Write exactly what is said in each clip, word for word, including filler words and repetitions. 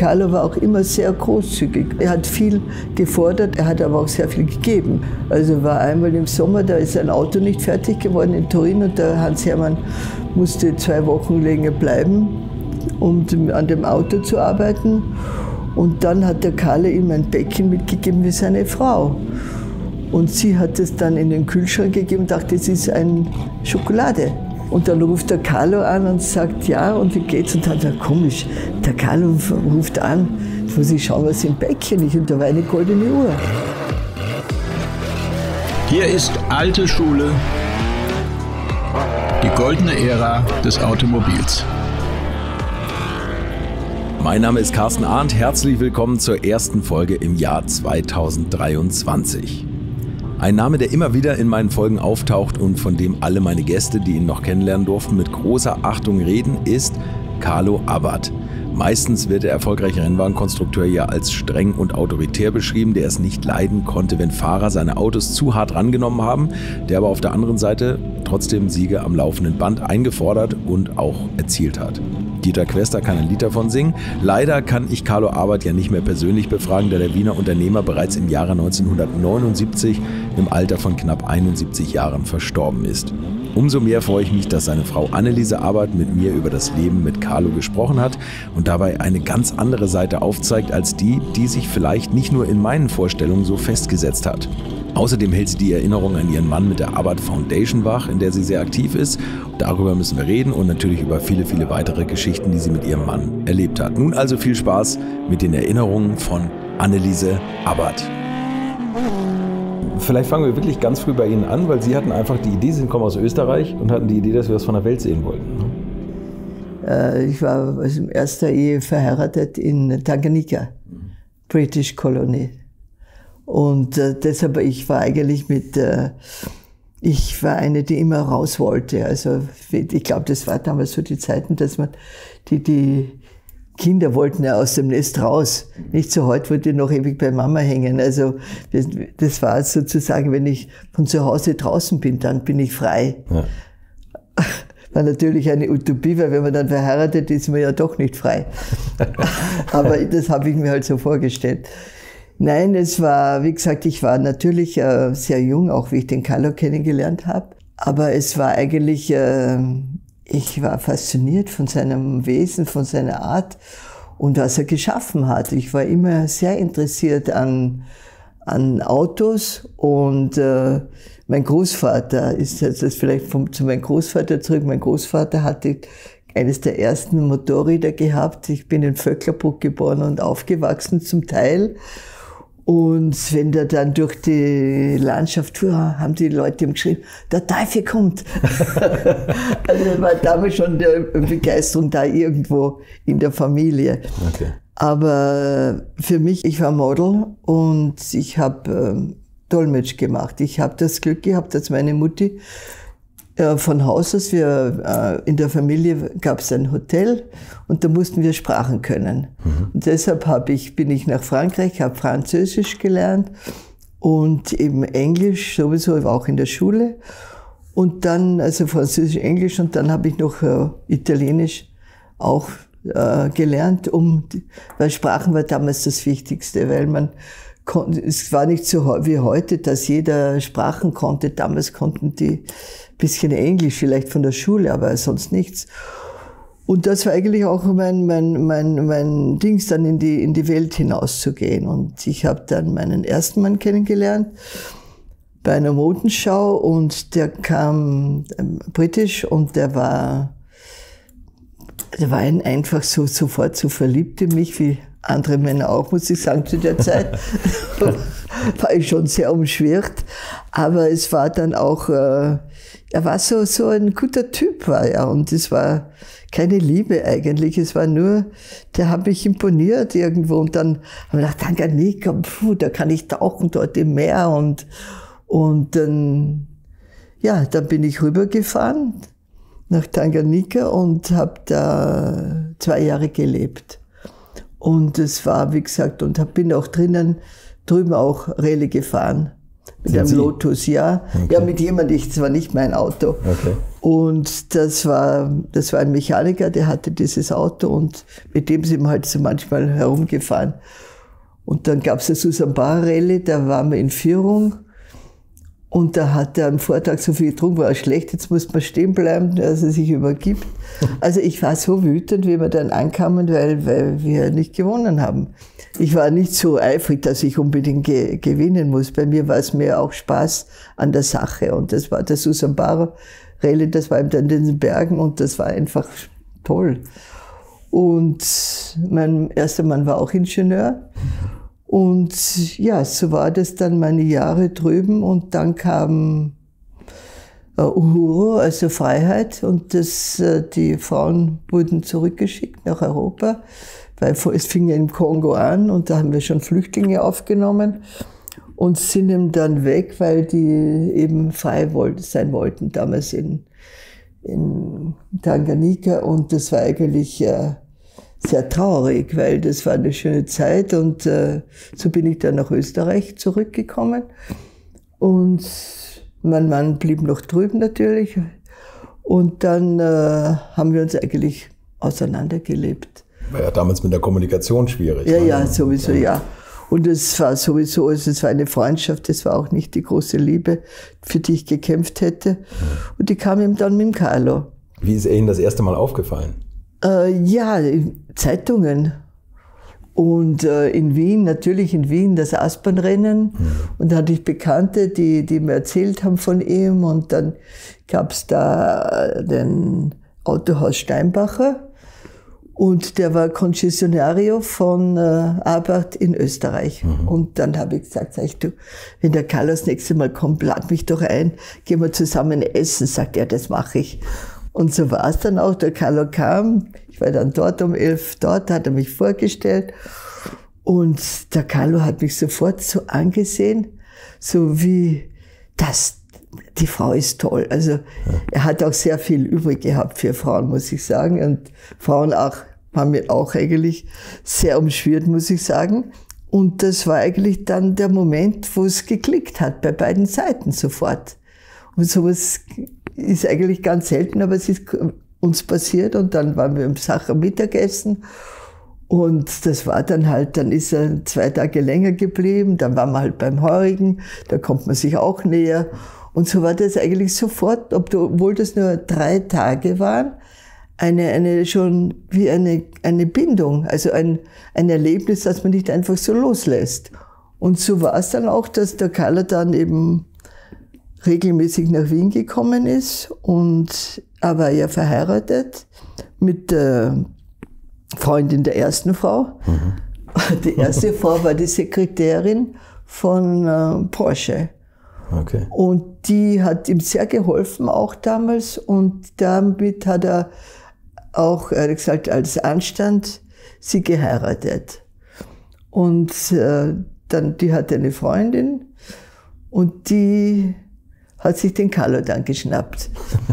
Carlo war auch immer sehr großzügig. Er hat viel gefordert, er hat aber auch sehr viel gegeben. Also war einmal im Sommer, da ist ein Auto nicht fertig geworden in Turin und der Hans Hermann musste zwei Wochen länger bleiben, um an dem Auto zu arbeiten. Und dann hat der Carlo ihm ein Päckchen mitgegeben wie seine Frau. Und sie hat es dann in den Kühlschrank gegeben und dachte, das ist eine Schokolade. Und dann ruft der Carlo an und sagt, ja, und wie geht's? Und dann sagt er, komisch, der Carlo ruft an, jetzt muss ich schauen, was im Päckchen ist. Und da war eine goldene Uhr. Hier ist alte Schule, die goldene Ära des Automobils. Mein Name ist Carsten Arndt, herzlich willkommen zur ersten Folge im Jahr zweitausenddreiundzwanzig. Ein Name, der immer wieder in meinen Folgen auftaucht und von dem alle meine Gäste, die ihn noch kennenlernen durften, mit großer Achtung reden, ist Carlo Abarth. Meistens wird der erfolgreiche Rennwagenkonstrukteur ja als streng und autoritär beschrieben, der es nicht leiden konnte, wenn Fahrer seine Autos zu hart rangenommen haben, der aber auf der anderen Seite trotzdem Siege am laufenden Band eingefordert und auch erzielt hat. Dieter Quester kann ein Lied davon singen. Leider kann ich Carlo Abarth ja nicht mehr persönlich befragen, da der Wiener Unternehmer bereits im Jahre neunzehnhundertneunundsiebzig im Alter von knapp einundsiebzig Jahren verstorben ist. Umso mehr freue ich mich, dass seine Frau Anneliese Abarth mit mir über das Leben mit Carlo gesprochen hat und dabei eine ganz andere Seite aufzeigt als die, die sich vielleicht nicht nur in meinen Vorstellungen so festgesetzt hat. Außerdem hält sie die Erinnerung an ihren Mann mit der Abarth Foundation wach, in der sie sehr aktiv ist. Darüber müssen wir reden und natürlich über viele, viele weitere Geschichten, die sie mit ihrem Mann erlebt hat. Nun also viel Spaß mit den Erinnerungen von Anneliese Abarth. Vielleicht fangen wir wirklich ganz früh bei Ihnen an, weil Sie hatten einfach die Idee, Sie kommen aus Österreich und hatten die Idee, dass wir das von der Welt sehen wollten. Ich war in erster Ehe verheiratet in Tanganyika, British Colony. Und äh, deshalb, ich war eigentlich mit, äh, ich war eine, die immer raus wollte. Also ich glaube, das war damals so die Zeiten, dass man, die, die Kinder wollten ja aus dem Nest raus. Nicht so heute, wollte ich noch ewig bei Mama hängen. Also das, das war sozusagen, wenn ich von zu Hause draußen bin, dann bin ich frei. Ja. War natürlich eine Utopie, weil wenn man dann verheiratet ist, ist man ja doch nicht frei. Aber das habe ich mir halt so vorgestellt. Nein, es war, wie gesagt, ich war natürlich äh, sehr jung, auch wie ich den Carlo kennengelernt habe. Aber es war eigentlich, äh, ich war fasziniert von seinem Wesen, von seiner Art und was er geschaffen hat. Ich war immer sehr interessiert an, an Autos und äh, mein Großvater ist jetzt das vielleicht vom, zu meinem Großvater zurück. Mein Großvater hatte eines der ersten Motorräder gehabt. Ich bin in Vöcklerbruck geboren und aufgewachsen zum Teil. Und wenn der dann durch die Landschaft fuhr, haben die Leute ihm geschrieben, der Teufel kommt. Also war damals schon die Begeisterung da irgendwo in der Familie. Okay. Aber für mich, ich war Model und ich habe ähm, Dolmetsch gemacht. Ich habe das Glück gehabt, dass meine Mutti äh, von Haus aus, wir, äh, in der Familie gab es ein Hotel und da mussten wir Sprachen können. Mhm. Und deshalb hab ich, bin ich nach Frankreich, habe Französisch gelernt und eben Englisch sowieso, auch in der Schule. Und dann, also Französisch, Englisch und dann habe ich noch äh, Italienisch auch äh, gelernt, um, weil Sprachen war damals das Wichtigste, weil man es war nicht so wie heute, dass jeder Sprachen konnte. Damals konnten die ein bisschen Englisch, vielleicht von der Schule, aber sonst nichts. Und das war eigentlich auch mein, mein, mein, mein Dings, dann in die, in die Welt hinauszugehen. Und ich habe dann meinen ersten Mann kennengelernt bei einer Modenschau und der kam ähm, britisch und der war, der war einfach so sofort so verliebt in mich, wie andere Männer auch, muss ich sagen, zu der Zeit. War ich schon sehr umschwirrt. Aber es war dann auch, äh, er war so, so ein guter Typ, war er. Und es war keine Liebe eigentlich. Es war nur, der hat mich imponiert irgendwo. Und dann haben wir gedacht, Tanganyika, puh, da kann ich tauchen dort im Meer. Und, und dann, ja, dann bin ich rübergefahren nach Tanganyika und habe da zwei Jahre gelebt. Und es war, wie gesagt, und bin auch drinnen, drüben auch Rallye gefahren. Mit Sind einem Sie? Lotus, ja. Okay. Ja, mit jemandem, das war nicht mein Auto. Okay. Und das war, das war ein Mechaniker, der hatte dieses Auto und mit dem sind wir halt so manchmal herumgefahren. Und dann gab es eine Susan Bar Rallye, da waren wir in Führung. Und da hat er am Vortag so viel getrunken, war schlecht, jetzt muss man stehen bleiben, dass er sich übergibt. Also ich war so wütend, wie wir dann ankamen, weil, weil wir nicht gewonnen haben. Ich war nicht so eifrig, dass ich unbedingt ge gewinnen muss. Bei mir war es mehr auch Spaß an der Sache. Und das war der Susan Bar Rallye, das war in den Bergen und das war einfach toll. Und mein erster Mann war auch Ingenieur. Und ja, so war das dann meine Jahre drüben und dann kam äh, Uhuru, also Freiheit, und das, äh, die Frauen wurden zurückgeschickt nach Europa, weil es fing ja im Kongo an und da haben wir schon Flüchtlinge aufgenommen und sind dann weg, weil die eben frei wollt, sein wollten, damals in, in Tanganyika, und das war eigentlich äh, sehr traurig, weil das war eine schöne Zeit und äh, so bin ich dann nach Österreich zurückgekommen und mein Mann blieb noch drüben natürlich und dann äh, haben wir uns eigentlich auseinandergelebt. War ja damals mit der Kommunikation schwierig. Ja, ne? ja, sowieso, ja. Und es war sowieso, also es war eine Freundschaft, es war auch nicht die große Liebe, für die ich gekämpft hätte. Und die kam ihm dann mit dem Carlo. Wie ist er Ihnen das erste Mal aufgefallen? Äh, ja, Zeitungen. Und äh, in Wien, natürlich in Wien, das Aspernrennen. Mhm. Und da hatte ich Bekannte, die, die mir erzählt haben von ihm. Und dann gab es da den Autohaus Steinbacher. Und der war Concessionario von äh, Abarth in Österreich. Mhm. Und dann habe ich gesagt, sag ich, du, wenn der Carlo das nächste Mal kommt, lad mich doch ein, gehen wir zusammen essen. Sagt er, das mache ich. Und so war es dann auch. Der Carlo kam, ich war dann dort um elf dort, hat er mich vorgestellt. Und der Carlo hat mich sofort so angesehen, so wie, das, die Frau ist toll. Also ja. Er hat auch sehr viel übrig gehabt für Frauen, muss ich sagen. Und Frauen auch, haben mir auch eigentlich sehr umschwirrt, muss ich sagen. Und das war eigentlich dann der Moment, wo es geklickt hat, bei beiden Seiten sofort. Und sowas ist eigentlich ganz selten, aber es ist uns passiert und dann waren wir im Sacher Mittagessen und das war dann halt, dann ist er zwei Tage länger geblieben, dann waren wir halt beim Heurigen, da kommt man sich auch näher und so war das eigentlich sofort, obwohl das nur drei Tage waren, eine, eine schon wie eine, eine Bindung, also ein, ein Erlebnis, das man nicht einfach so loslässt. Und so war es dann auch, dass der Carlo dann eben regelmäßig nach Wien gekommen ist und er war ja verheiratet mit der Freundin der ersten Frau. Mhm. Die erste Frau war die Sekretärin von äh, Porsche. Okay. Und die hat ihm sehr geholfen auch damals und damit hat er auch, er hat gesagt, als Anstand sie geheiratet. Und äh, dann, die hatte eine Freundin und die hat sich den Carlo dann geschnappt.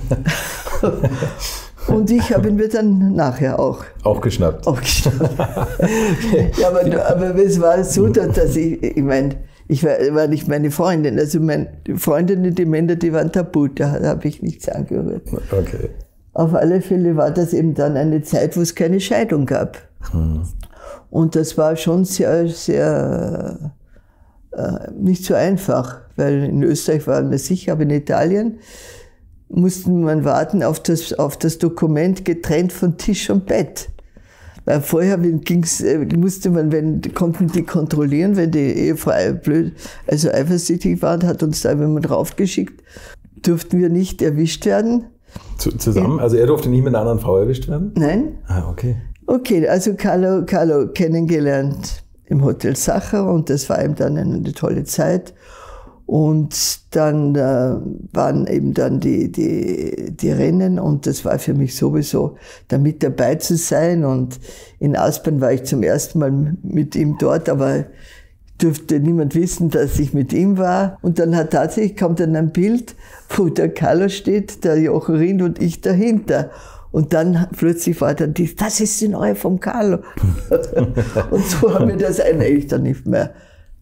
Und ich habe ihn mir dann nachher auch... Auch geschnappt. Auch geschnappt. Ja, aber, aber es war so, dass ich, ich meine, ich war, war nicht meine Freundin. Also meine Freundinnen, die Männer, die waren tabu, da habe ich nichts angerührt. Okay. Auf alle Fälle war das eben dann eine Zeit, wo es keine Scheidung gab. Hm. Und das war schon sehr, sehr... Äh, nicht so einfach, weil in Österreich waren wir sicher, aber in Italien mussten man warten auf das, auf das Dokument getrennt von Tisch und Bett. Weil vorher ging's, musste man, wenn, konnten die kontrollieren, wenn die Ehefrau blöd, also eifersüchtig war, hat uns da jemand raufgeschickt, durften wir nicht erwischt werden. Zusammen? Also er durfte nicht mit einer anderen Frau erwischt werden? Nein. Ah, okay. Okay, also Carlo, Carlo kennengelernt im Hotel Sacher und das war ihm dann eine tolle Zeit. Und dann äh, waren eben dann die, die, die Rennen und das war für mich sowieso, da mit dabei zu sein. Und in Aspern war ich zum ersten Mal mit ihm dort, aber durfte niemand wissen, dass ich mit ihm war. Und dann hat tatsächlich, kommt dann ein Bild, wo der Carlo steht, der Jochen Rindt und ich dahinter. Und dann plötzlich war dann die, das ist die neue vom Carlo. Und so haben wir das eigentlich dann nicht mehr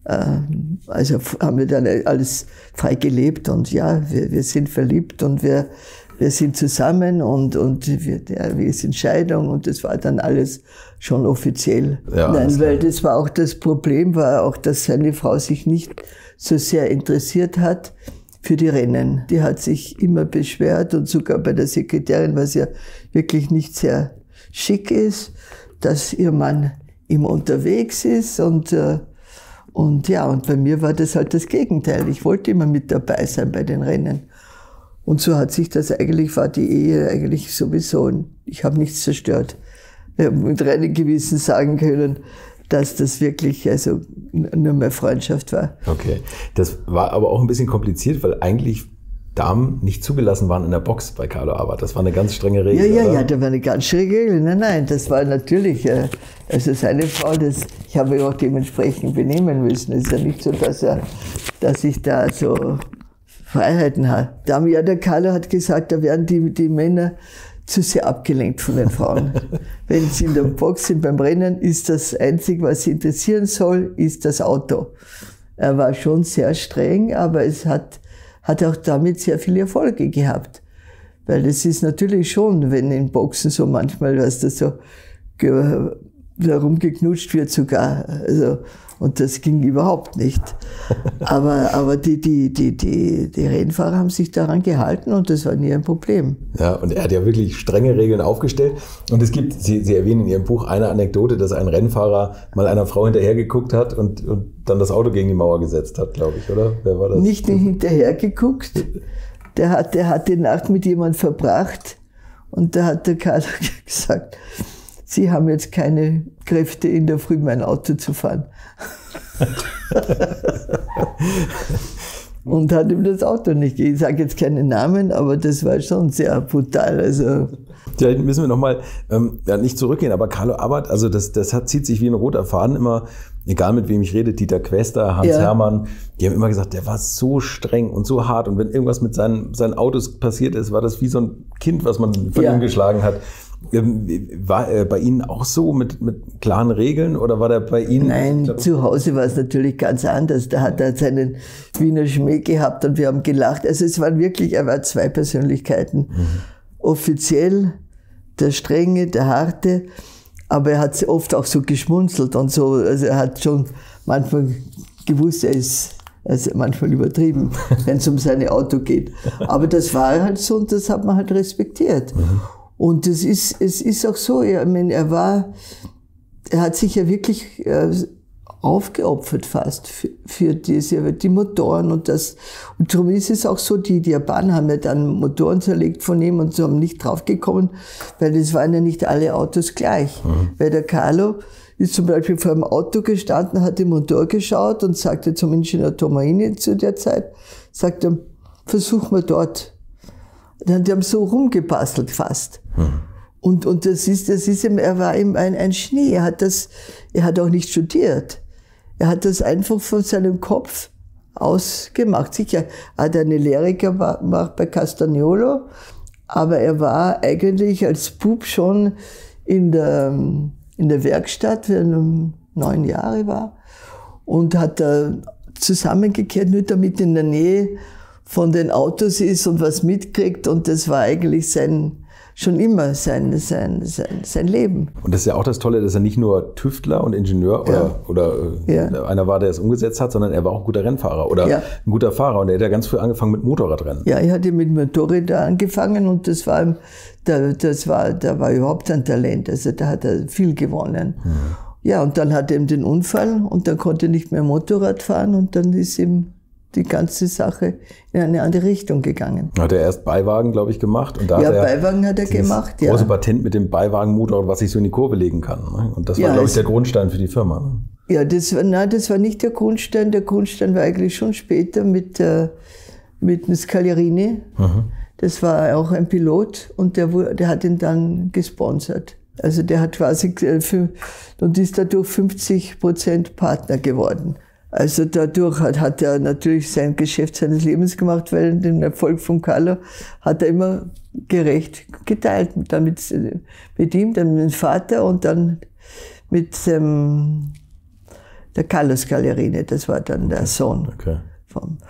Also haben wir dann alles frei gelebt und ja, wir, wir sind verliebt und wir, wir sind zusammen und, und wir, ja, wir sind Scheidung und das war dann alles schon offiziell. Ja, Nein, weil das war auch das Problem, war auch, dass seine Frau sich nicht so sehr interessiert hat für die Rennen. Die hat sich immer beschwert und sogar bei der Sekretärin, was ja wirklich nicht sehr schick ist, dass ihr Mann immer unterwegs ist und Und ja, und bei mir war das halt das Gegenteil. Ich wollte immer mit dabei sein bei den Rennen. Und so hat sich das eigentlich, war die Ehe eigentlich sowieso, ich habe nichts zerstört. Wir haben mit reinem Gewissen sagen können, dass das wirklich also nur mehr Freundschaft war. Okay, das war aber auch ein bisschen kompliziert, weil eigentlich Damen nicht zugelassen waren in der Box bei Carlo Abarth. Das war eine ganz strenge Regel. Ja, ja, oder? ja, da war eine ganz strenge Regel. Nein, nein, das war natürlich, also seine Frau, das, ich habe mich auch dementsprechend benehmen müssen. Es ist ja nicht so, dass, er, dass ich da so Freiheiten habe. Ja, der Carlo hat gesagt, da werden die, die Männer zu sehr abgelenkt von den Frauen. Wenn sie in der Box sind beim Rennen, ist das Einzige, was sie interessieren soll, ist das Auto. Er war schon sehr streng, aber es hat hat auch damit sehr viele Erfolge gehabt. Weil es ist natürlich schon, wenn in Boxen so manchmal, was da so herumgeknutscht wird sogar. Also, und das ging überhaupt nicht. Aber, aber die, die, die, die, die Rennfahrer haben sich daran gehalten und das war nie ein Problem. Ja, und er hat ja wirklich strenge Regeln aufgestellt. Und es gibt, Sie, Sie erwähnen in Ihrem Buch eine Anekdote, dass ein Rennfahrer mal einer Frau hinterhergeguckt hat und, und dann das Auto gegen die Mauer gesetzt hat, glaube ich, oder? Wer war das? Nicht nur hinterhergeguckt. Der hat, der hat die Nacht mit jemandem verbracht und da hat der Carlo gesagt, Sie haben jetzt keine Kräfte, in der Früh mein Auto zu fahren. Und hat ihm das Auto nicht gegeben. Ich sage jetzt keinen Namen, aber das war schon sehr brutal. Also ja, müssen wir nochmal, ähm, ja, nicht zurückgehen, aber Carlo Abarth, also das, das hat, zieht sich wie ein roter Faden immer, egal mit wem ich rede, Dieter Quester, Hans ja. Hermann, die haben immer gesagt, der war so streng und so hart und wenn irgendwas mit seinen, seinen Autos passiert ist, war das wie so ein Kind, was man von ja. ihm geschlagen hat. War er bei Ihnen auch so mit, mit klaren Regeln oder war der bei Ihnen? Nein, glaub, zu Hause war es natürlich ganz anders. Da hat er seinen Wiener Schmäh gehabt und wir haben gelacht. Also es waren wirklich, er war zwei Persönlichkeiten. Mhm. Offiziell der Strenge, der Harte, aber er hat oft auch so geschmunzelt und so. Also er hat schon manchmal gewusst, er ist also manchmal übertrieben, wenn es um sein Auto geht. Aber das war halt so und das hat man halt respektiert. Mhm. Und es ist, es ist auch so, ich meine, er war, er hat sich ja wirklich äh, aufgeopfert fast für, für diese, die Motoren und das. Und darum ist es auch so, die, die Japaner haben ja dann Motoren zerlegt von ihm und so haben nicht draufgekommen, weil es waren ja nicht alle Autos gleich. Mhm. Weil der Carlo ist zum Beispiel vor einem Auto gestanden, hat den Motor geschaut und sagte zum Ingenieur Tomaini zu der Zeit, sagte, versuch mal dort. Die haben so rumgebastelt fast. Hm. Und, und das ist, das ist ihm, er war ihm ein, ein Genie. Er hat das, er hat auch nicht studiert. Er hat das einfach von seinem Kopf aus gemacht. Sicher hat er eine Lehre gemacht bei Castagnolo, aber er war eigentlich als Bub schon in der, in der Werkstatt, wenn er neun Jahre war, und hat da zusammengekehrt, nur damit in der Nähe von den Autos ist und was mitkriegt. Und das war eigentlich sein, schon immer sein, sein, sein, sein Leben. Und das ist ja auch das Tolle, dass er nicht nur Tüftler und Ingenieur oder, ja. oder ja. einer war, der es umgesetzt hat, sondern er war auch ein guter Rennfahrer oder ja. ein guter Fahrer. Und er hat ja ganz früh angefangen mit Motorradrennen. Ja, er hatte mit Motorrädern angefangen und das war, das war, da war überhaupt ein Talent. Also da hat er viel gewonnen. Mhm. Ja, und dann hatte er eben den Unfall und dann konnte er nicht mehr Motorrad fahren und dann ist ihm die ganze Sache in eine andere Richtung gegangen. Hat er erst Beiwagen, glaube ich, gemacht. Und da ja, hat er Beiwagen hat er gemacht, ja. Große Patent mit dem Beiwagenmotor, was sich so in die Kurve legen kann. Ne? Und das war, ja, glaube ich, der Grundstein für die Firma. Ne? Ja, das war, nein, das war nicht der Grundstein. Der Grundstein war eigentlich schon später mit, äh, mit dem Scagliarini. Mhm. Das war auch ein Pilot und der, der hat ihn dann gesponsert. Also der hat quasi für, und ist dadurch fünfzig Prozent Partner geworden. Also dadurch hat, hat er natürlich sein Geschäft seines Lebens gemacht, weil den Erfolg von Carlo hat er immer gerecht geteilt. Dann mit, mit ihm, dann mit dem Vater und dann mit ähm, der Carlos Gallerini, das war dann der Sohn. Okay. Vom.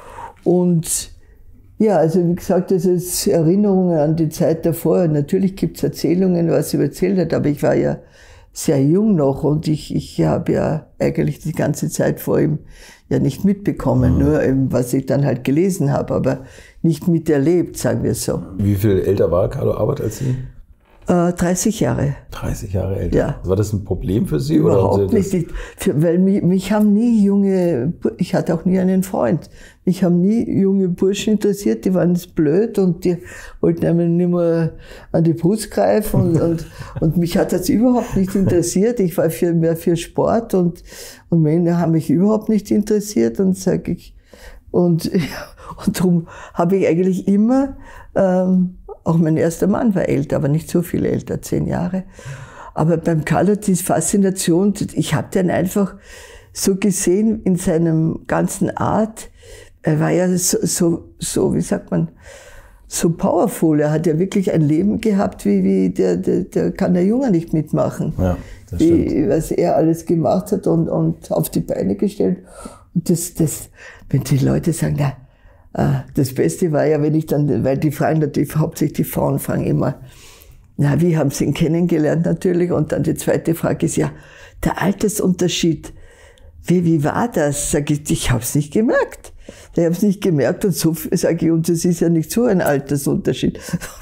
Und ja, also wie gesagt, das ist Erinnerungen an die Zeit davor. Natürlich gibt es Erzählungen, was sie erzählt hat, aber ich war ja sehr jung noch und ich, ich habe ja eigentlich die ganze Zeit vor ihm ja nicht mitbekommen, mhm. nur eben, was ich dann halt gelesen habe, aber nicht miterlebt, sagen wir so. Wie viel älter war Carlo Abarth als Sie? Äh, dreißig Jahre. dreißig Jahre älter. Ja. War das ein Problem für Sie? Überhaupt oder haben Sie nicht. Ich, für, weil mich, mich haben nie junge, ich hatte auch nie einen Freund. Mich haben nie junge Burschen interessiert, die waren jetzt blöd und die wollten einem nicht mehr an die Brust greifen und, und, und mich hat das überhaupt nicht interessiert. Ich war für, mehr für Sport und, und Männer haben mich überhaupt nicht interessiert und sage ich, und, und darum habe ich eigentlich immer, ähm, auch mein erster Mann war älter, aber nicht so viel älter, zehn Jahre. Aber beim Carlo, die Faszination, ich habe den einfach so gesehen in seinem ganzen Art. Er war ja so, so, so, wie sagt man, so powerful. Er hat ja wirklich ein Leben gehabt, wie, wie der, der, der kann der Junge nicht mitmachen. Ja, das wie, stimmt. was er alles gemacht hat und, und auf die Beine gestellt. Und das, das, wenn die Leute sagen, na, das Beste war ja, wenn ich dann, weil die fragen natürlich, hauptsächlich die Frauen fragen immer, na, wie haben Sie ihn kennengelernt natürlich? Und dann die zweite Frage ist, ja, der Altersunterschied, wie, wie war das? Sag ich, ich habe es nicht gemerkt. Ich habe es nicht gemerkt und so sage ich, und es ist ja nicht so ein Altersunterschied.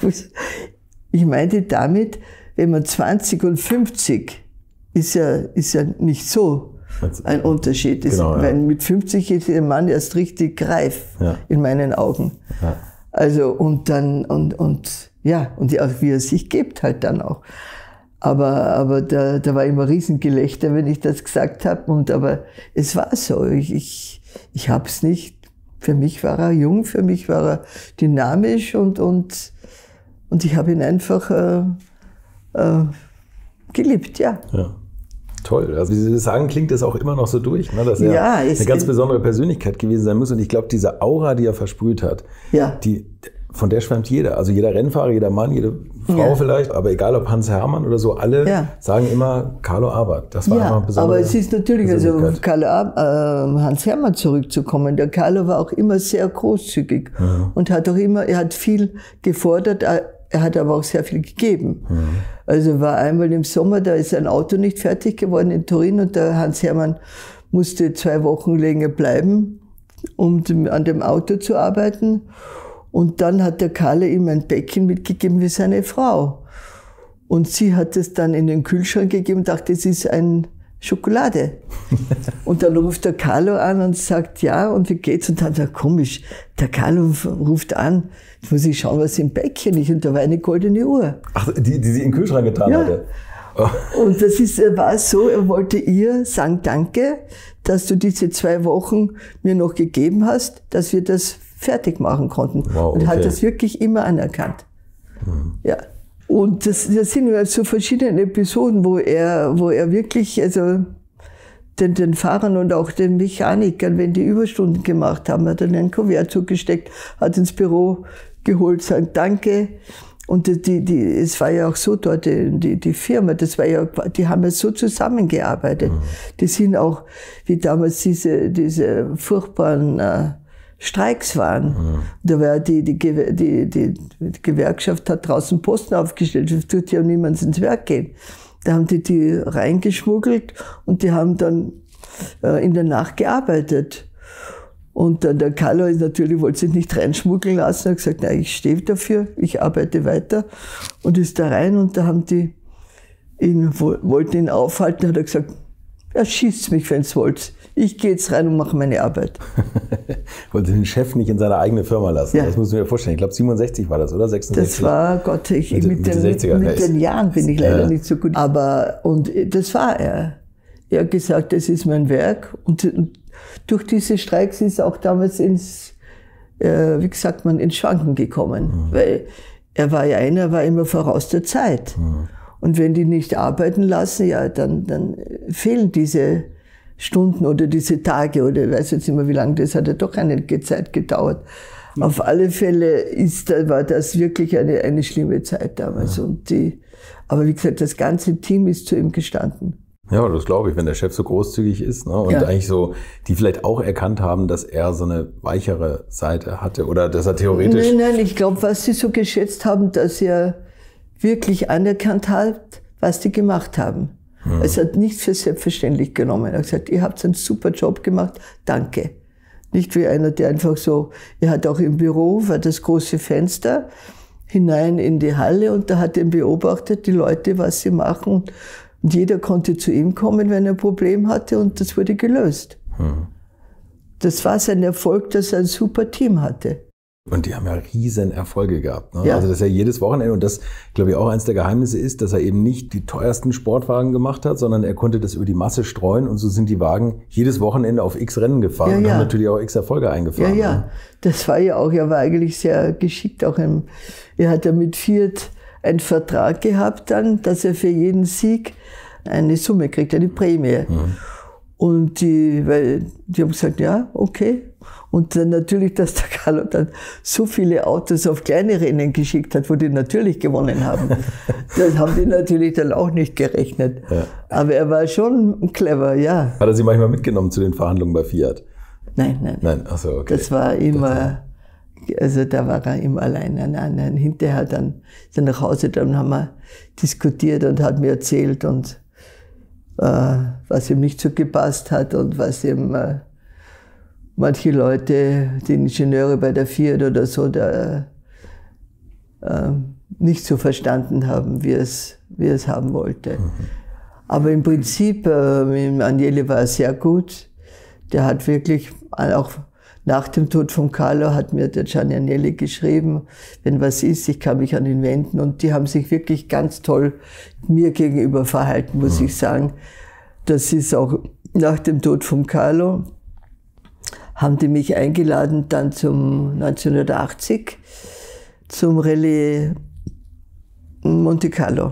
Ich meinte damit, wenn man zwanzig und fünfzig ist ja, ist ja nicht so ein Unterschied. Genau, ist, weil ja. Mit fünfzig ist der Mann erst richtig reif, ja. in meinen Augen. Ja. Also, und dann, und, und, ja, und auch wie er sich gibt halt dann auch. Aber, aber da, da war immer Riesengelächter, wenn ich das gesagt habe. Und, aber es war so. Ich, ich, ich habe es nicht. Für mich war er jung, für mich war er dynamisch und, und, und ich habe ihn einfach äh, äh, geliebt, ja. Ja. Toll. Also wie Sie das sagen, klingt das auch immer noch so durch, ne? Dass er ja, eine ganz besondere Persönlichkeit gewesen sein muss. Und ich glaube, diese Aura, die er versprüht hat, ja. die, von der schwärmt jeder. Also jeder Rennfahrer, jeder Mann, jede Frau ja. vielleicht, aber egal ob Hans Hermann oder so, alle ja. sagen immer Carlo Abarth. Das war ja, einfach besonders. Aber es ist natürlich, also Carlo Ab, äh, Hans Hermann zurückzukommen. Der Carlo war auch immer sehr großzügig ja. und hat auch immer, er hat viel gefordert. Er hat aber auch sehr viel gegeben. Mhm. Also war einmal im Sommer, da ist ein Auto nicht fertig geworden in Turin und der Hans Hermann musste zwei Wochen länger bleiben, um an dem Auto zu arbeiten. Und dann hat der Carlo ihm ein Päckchen mitgegeben wie seine Frau. Und sie hat es dann in den Kühlschrank gegeben und dachte, es ist ein Schokolade. Und dann ruft der Carlo an und sagt, ja, und wie geht's? Und dann sagt er, komisch, der Carlo ruft an, jetzt muss ich schauen, was im Päckchen ist. Und da war eine goldene Uhr. Ach, die, die sie in den Kühlschrank getan ja. hatte? Oh. Und das ist, war so, er wollte ihr sagen, danke, dass du diese zwei Wochen mir noch gegeben hast, dass wir das fertig machen konnten. Wow, okay. Und hat das wirklich immer anerkannt. Mhm. Ja. Und das, das sind so verschiedene Episoden, wo er, wo er wirklich, also den, den Fahrern und auch den Mechanikern, wenn die Überstunden gemacht haben, hat er einen Kuvert zugesteckt, hat ins Büro geholt, sagt Danke. Und die, die, es war ja auch so dort, die, die Firma, das war ja, die haben ja so zusammengearbeitet. Mhm. Die sind auch, wie damals diese, diese furchtbaren äh, Streiks waren. Mhm. Da war die, die, die, die, die Gewerkschaft hat draußen Posten aufgestellt, es tut ja niemand ins Werk gehen. Da haben die die reingeschmuggelt und die haben dann äh, in der Nacht gearbeitet. Und dann der Carlo ist natürlich, wollte sich nicht reinschmuggeln lassen, hat gesagt, nein, ich stehe dafür, ich arbeite weiter. Und ist da rein und da haben die ihn, wollten ihn aufhalten, hat er gesagt, erschießt mich, wenn ihr wollt. Ich gehe jetzt rein und mache meine Arbeit. Wollte den Chef nicht in seine eigene Firma lassen. Ja. Das muss ich mir vorstellen. Ich glaube, siebenundsechzig war das, oder? sechsundsechzig? Das war, Gott, ich, mit, mit, mit, den, den, mit den Jahren bin ich leider ja. nicht so gut. Aber, und das war er. Er hat gesagt, das ist mein Werk. Und, und durch diese Streiks ist er auch damals ins, äh, wie sagt man, ins Schwanken gekommen. Mhm. Weil er war ja einer, war immer voraus der Zeit. Mhm. Und wenn die nicht arbeiten lassen, ja, dann, dann fehlen diese Stunden oder diese Tage oder ich weiß jetzt nicht mehr wie lange, das hat ja doch eine Zeit gedauert. Mhm. Auf alle Fälle ist, war das wirklich eine, eine schlimme Zeit damals. Ja. Und die, aber wie gesagt, das ganze Team ist zu ihm gestanden. Ja, das glaube ich, wenn der Chef so großzügig ist, ne? Und ja. eigentlich so, die vielleicht auch erkannt haben, dass er so eine weichere Seite hatte oder dass er theoretisch... Nein, nein, ich glaube, was sie so geschätzt haben, dass er wirklich anerkannt hat, was die gemacht haben. Hm. Es hat nicht für selbstverständlich genommen. Er hat gesagt, ihr habt einen super Job gemacht, danke. Nicht wie einer, der einfach so, er hat auch im Büro, war das große Fenster, hinein in die Halle und da hat er beobachtet, die Leute, was sie machen. Und jeder konnte zu ihm kommen, wenn er ein Problem hatte und das wurde gelöst. Hm. Das war sein Erfolg, dass er ein super Team hatte. Und die haben ja riesen Erfolge gehabt. Ne? Ja. Also das ist ja jedes Wochenende und das, glaube ich, auch eins der Geheimnisse ist, dass er eben nicht die teuersten Sportwagen gemacht hat, sondern er konnte das über die Masse streuen und so sind die Wagen jedes Wochenende auf x Rennen gefahren ja, und ja. haben natürlich auch x Erfolge eingefahren. Ja, ja, ne? Das war ja auch, er war eigentlich sehr geschickt. Auch im, er hat ja mit Fiat einen Vertrag gehabt dann, dass er für jeden Sieg eine Summe kriegt, eine Prämie. Mhm. Und die, weil, die haben gesagt, ja, okay. Und dann natürlich, dass der Carlo dann so viele Autos auf kleine Rennen geschickt hat, wo die natürlich gewonnen haben. Das haben die natürlich dann auch nicht gerechnet. Ja. Aber er war schon clever, ja. Hat er Sie manchmal mitgenommen zu den Verhandlungen bei Fiat? Nein, nein. Nein, ach so, okay. Das war immer, also da war er immer allein. Nein, nein. Hinterher dann ist er nach Hause, dann haben wir diskutiert und hat mir erzählt und äh, was ihm nicht so gepasst hat und was ihm äh, manche Leute, die Ingenieure bei der Fiat oder so, da äh, nicht so verstanden haben, wie es, wie es haben wollte. Mhm. Aber im Prinzip, äh, mit Agnelli war es sehr gut. Der hat wirklich, auch nach dem Tod von Carlo hat mir der Gianni Agnelli geschrieben, wenn was ist, ich kann mich an ihn wenden. Und die haben sich wirklich ganz toll mir gegenüber verhalten, muss mhm. ich sagen. Das ist auch nach dem Tod von Carlo, haben die mich eingeladen dann zum neunzehnhundertachtzig zum Rallye Monte Carlo.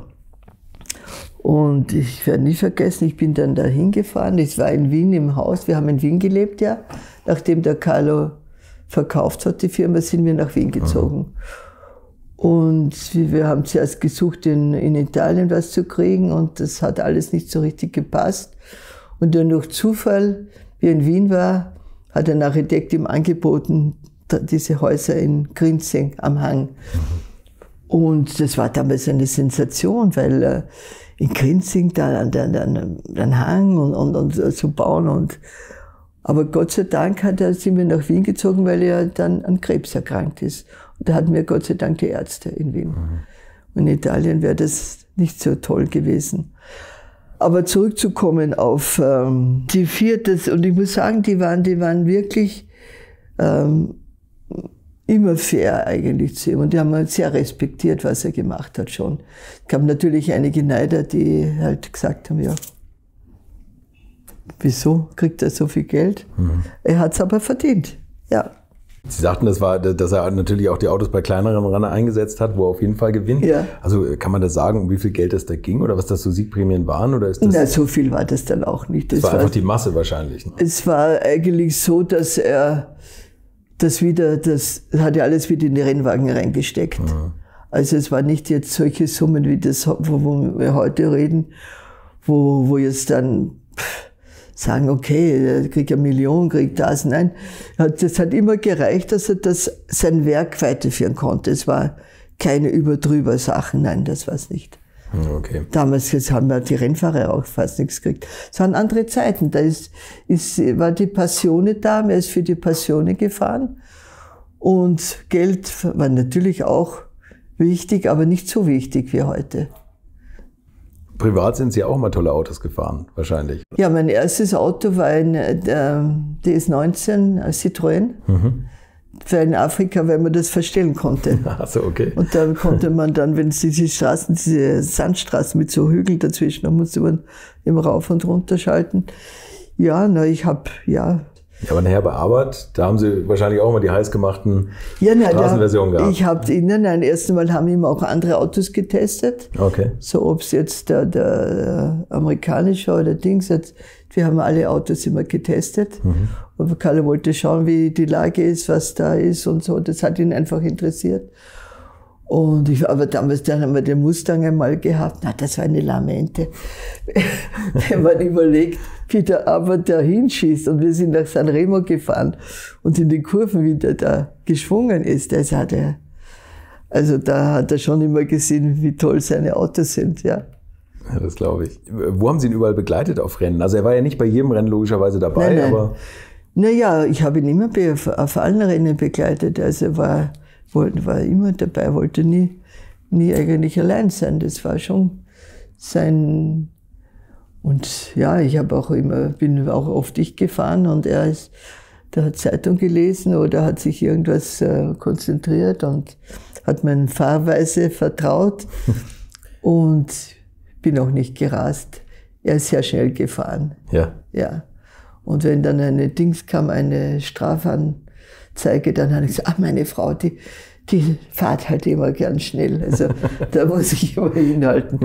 Und ich werde nie vergessen, ich bin dann da hingefahren. Ich war in Wien im Haus, wir haben in Wien gelebt, ja. Nachdem der Carlo verkauft hat, die Firma, sind wir nach Wien gezogen. Und wir haben zuerst gesucht, in, in Italien was zu kriegen und das hat alles nicht so richtig gepasst. Und dann durch Zufall, wie er in Wien war, hat ein Architekt ihm angeboten, diese Häuser in Grinzing am Hang. Und das war damals eine Sensation, weil äh, in Grinzing da an den Hang und, und, und so bauen. Und, aber Gott sei Dank hat er, sind wir nach Wien gezogen, weil er dann an Krebs erkrankt ist. Und da hatten wir Gott sei Dank die Ärzte in Wien. Mhm. Und in Italien wäre das nicht so toll gewesen. Aber zurückzukommen auf ähm, die Fiat, und ich muss sagen, die waren, die waren wirklich ähm, immer fair eigentlich zu ihm. Und die haben halt sehr respektiert, was er gemacht hat schon. Es gab natürlich einige Neider, die halt gesagt haben, ja, wieso kriegt er so viel Geld? Mhm. Er hat es aber verdient, ja. Sie sagten, das war, dass er natürlich auch die Autos bei kleineren Rennen eingesetzt hat, wo er auf jeden Fall gewinnt. Ja. Also kann man das sagen, um wie viel Geld das da ging oder was das so Siegprämien waren? Oder ist das Na, so viel war das dann auch nicht. Das, das war einfach war, die Masse wahrscheinlich. Ne? Es war eigentlich so, dass er das wieder, das hat er alles wieder in die Rennwagen reingesteckt. Mhm. Also es war nicht jetzt solche Summen wie das, wo wir heute reden, wo, wo jetzt dann pff, sagen, okay, er kriegt eine Million, kriegt das. Nein, das hat immer gereicht, dass er das, sein Werk weiterführen konnte. Es war keine überdrüber Sachen, nein, das war es nicht. Okay. Damals jetzt haben wir die Rennfahrer auch fast nichts gekriegt. Es waren andere Zeiten, da ist, ist, war die Passione da, er ist für die Passione gefahren. Und Geld war natürlich auch wichtig, aber nicht so wichtig wie heute. Privat sind Sie auch mal tolle Autos gefahren, wahrscheinlich. Ja, mein erstes Auto war ein äh, D S neunzehn Citroën. Mhm. Für in Afrika, weil man das verstellen konnte. Ach so, okay. Und da konnte man dann, wenn es diese Straßen, diese Sandstraßen mit so Hügeln dazwischen, da musste man immer rauf und runter schalten. Ja, na, ich habe, ja. Ja, aber nachher bei Arbeit, da haben Sie wahrscheinlich auch mal die heißgemachten ja, nein, Straßenversionen gehabt. Ich habe Ihnen, nein, erst einmal haben wir auch andere Autos getestet. Okay. So, ob es jetzt der, der amerikanische oder Dings jetzt, wir haben alle Autos immer getestet. Mhm. Und Carlo wollte schauen, wie die Lage ist, was da ist und so. Das hat ihn einfach interessiert. Und ich, aber damals, dann haben wir den Mustang einmal gehabt. Na, das war eine Lamente. Wenn man überlegt, wie der aber da hinschießt. Und wir sind nach Sanremo gefahren und in den Kurven, wie der da geschwungen ist. Das hat er, also da hat er schon immer gesehen, wie toll seine Autos sind, ja. Ja, das glaube ich. Wo haben Sie ihn überall begleitet auf Rennen? Also er war ja nicht bei jedem Rennen logischerweise dabei, nein, nein. aber... Naja, ich habe ihn immer auf allen Rennen begleitet. Also er war, war immer dabei, wollte nie, nie eigentlich allein sein. Das war schon sein... Und ja, ich habe auch immer, bin auch oft ich gefahren und er ist, der hat Zeitung gelesen oder hat sich irgendwas äh, konzentriert und hat meine Fahrweise vertraut und bin auch nicht gerast. Er ist sehr schnell gefahren. Ja. Ja. Und wenn dann eine Dings kam, eine Strafanzeige, dann habe ich gesagt, ach, meine Frau, die, die fährt halt immer gern schnell. Also da muss ich immer hinhalten.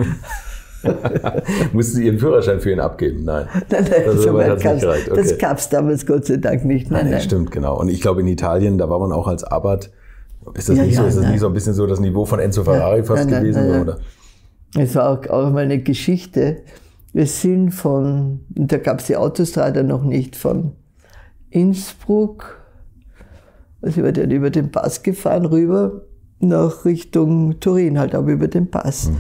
Mussten Sie Ihren Führerschein für ihn abgeben? Nein. Nein, nein, das so weit okay. Das gab es damals Gott sei Dank nicht. Nein, nein, nein. Stimmt, genau. Und ich glaube in Italien, da war man auch als Abarth. Ist das, ja, nicht, ja, so, ist das nein. nicht so ein bisschen so das Niveau von Enzo Ferrari ja, fast nein, gewesen? Nein, nein, oder? Es war auch, auch mal eine Geschichte. Wir sind von, da gab es die Autostrada noch nicht, von Innsbruck, also wir sind über den Pass gefahren, rüber nach Richtung Turin, halt aber über den Pass. Mhm.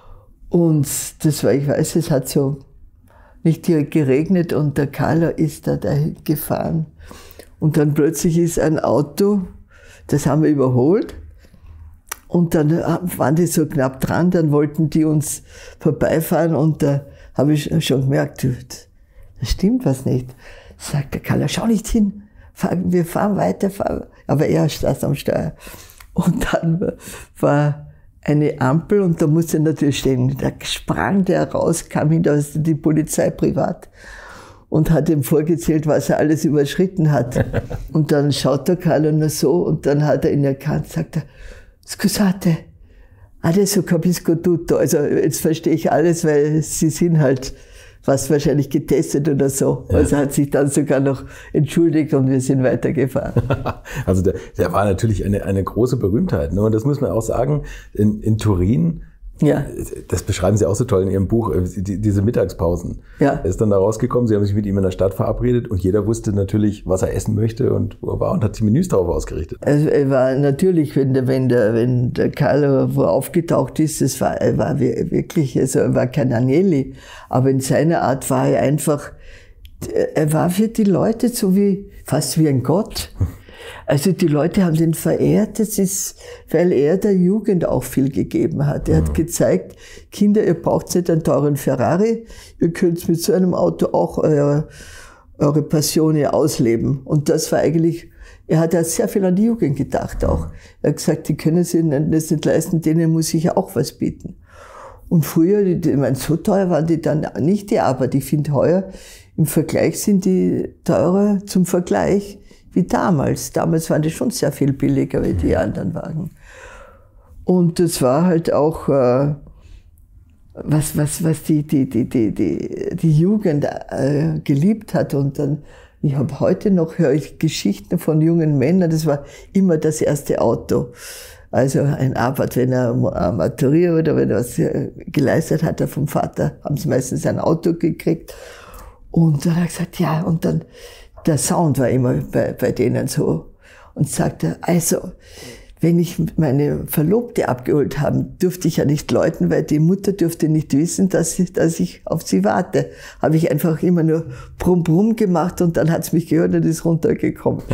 Und das war, ich weiß, es hat so nicht direkt geregnet und der Carlo ist da dahin gefahren. Und dann plötzlich ist ein Auto, das haben wir überholt. Und dann waren die so knapp dran, dann wollten die uns vorbeifahren und da habe ich schon gemerkt, da stimmt was nicht. Sagt der Carlo, schau nicht hin, wir fahren weiter, fahren. Aber er saß am Steuer. Und dann war eine Ampel und da musste er natürlich stehen. Da sprang der raus, kam hinter die Polizei privat und hat ihm vorgezählt, was er alles überschritten hat. Und dann schaut der Carlo nur so und dann hat er ihn erkannt, sagt er, scusate, adesso capisco tutto. Also jetzt verstehe ich alles, weil sie sind halt fast wahrscheinlich getestet oder so. Ja. Also hat sich dann sogar noch entschuldigt und wir sind weitergefahren. Also der, der war natürlich eine, eine große Berühmtheit. Ne? Und das muss man auch sagen, in, in Turin, ja. Das beschreiben Sie auch so toll in Ihrem Buch, die, diese Mittagspausen. Ja. Er ist dann da rausgekommen, Sie haben sich mit ihm in der Stadt verabredet und jeder wusste natürlich, was er essen möchte und wo er war und hat die Menüs darauf ausgerichtet. Also er war natürlich, wenn der, wenn der, wenn der Carlo wo aufgetaucht ist, das war, er war wirklich, also er war kein Agnelli, aber in seiner Art war er einfach, er war für die Leute so wie, fast wie ein Gott. Also die Leute haben den verehrt, das ist, weil er der Jugend auch viel gegeben hat. Er hat gezeigt, Kinder, ihr braucht nicht einen teuren Ferrari, ihr könnt mit so einem Auto auch eure, eure Passion ausleben. Und das war eigentlich, er hat ja sehr viel an die Jugend gedacht auch. Er hat gesagt, die können sich das nicht leisten, denen muss ich ja auch was bieten. Und früher, ich meine, so teuer waren die dann nicht, die, aber ich finde heuer, im Vergleich sind die teurer zum Vergleich wie damals. Damals waren die schon sehr viel billiger wie die anderen Wagen. Und das war halt auch, äh, was, was, was die, die, die, die, die, die Jugend äh, geliebt hat. Und dann, ich habe heute noch, höre ich Geschichten von jungen Männern, das war immer das erste Auto. Also ein Abarth, wenn er maturiert oder wenn er was geleistet hat, er vom Vater, haben sie meistens ein Auto gekriegt. Und dann hat er gesagt, ja, und dann, der Sound war immer bei, bei denen so. Und sagte, also, wenn ich meine Verlobte abgeholt habe, durfte ich ja nicht läuten, weil die Mutter dürfte nicht wissen, dass ich, dass ich auf sie warte. Habe ich einfach immer nur brumm brumm gemacht und dann hat es mich gehört und ist runtergekommen.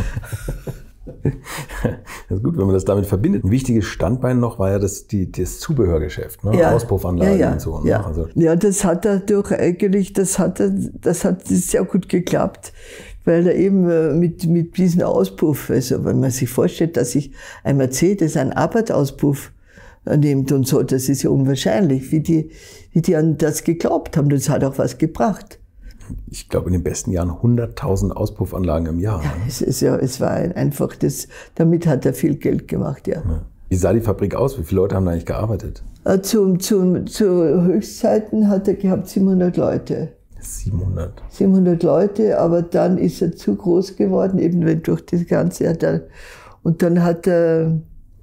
Das ist gut, wenn man das damit verbindet. Ein wichtiges Standbein noch war ja das, die, das Zubehörgeschäft, ne? Ja. Auspuffanlagen ja, ja. und so. Ne? Ja. Also ja, das hat er durch eigentlich, das hat er, das hat sehr gut geklappt, weil er eben mit, mit diesem Auspuff, also wenn man sich vorstellt, dass sich ein Mercedes einen Abarth-Auspuff nimmt und so, das ist ja unwahrscheinlich, wie die, wie die an das geglaubt haben. Das hat auch was gebracht. Ich glaube, in den besten Jahren hunderttausend Auspuffanlagen im Jahr. Ja, es, ist ja, es war einfach das, damit hat er viel Geld gemacht, ja. Ja. Wie sah die Fabrik aus? Wie viele Leute haben da eigentlich gearbeitet? Zum, zum, zu Höchstzeiten hat er gehabt siebenhundert Leute. siebenhundert? siebenhundert Leute, aber dann ist er zu groß geworden, eben durch das Ganze. Hat er, und dann hat er,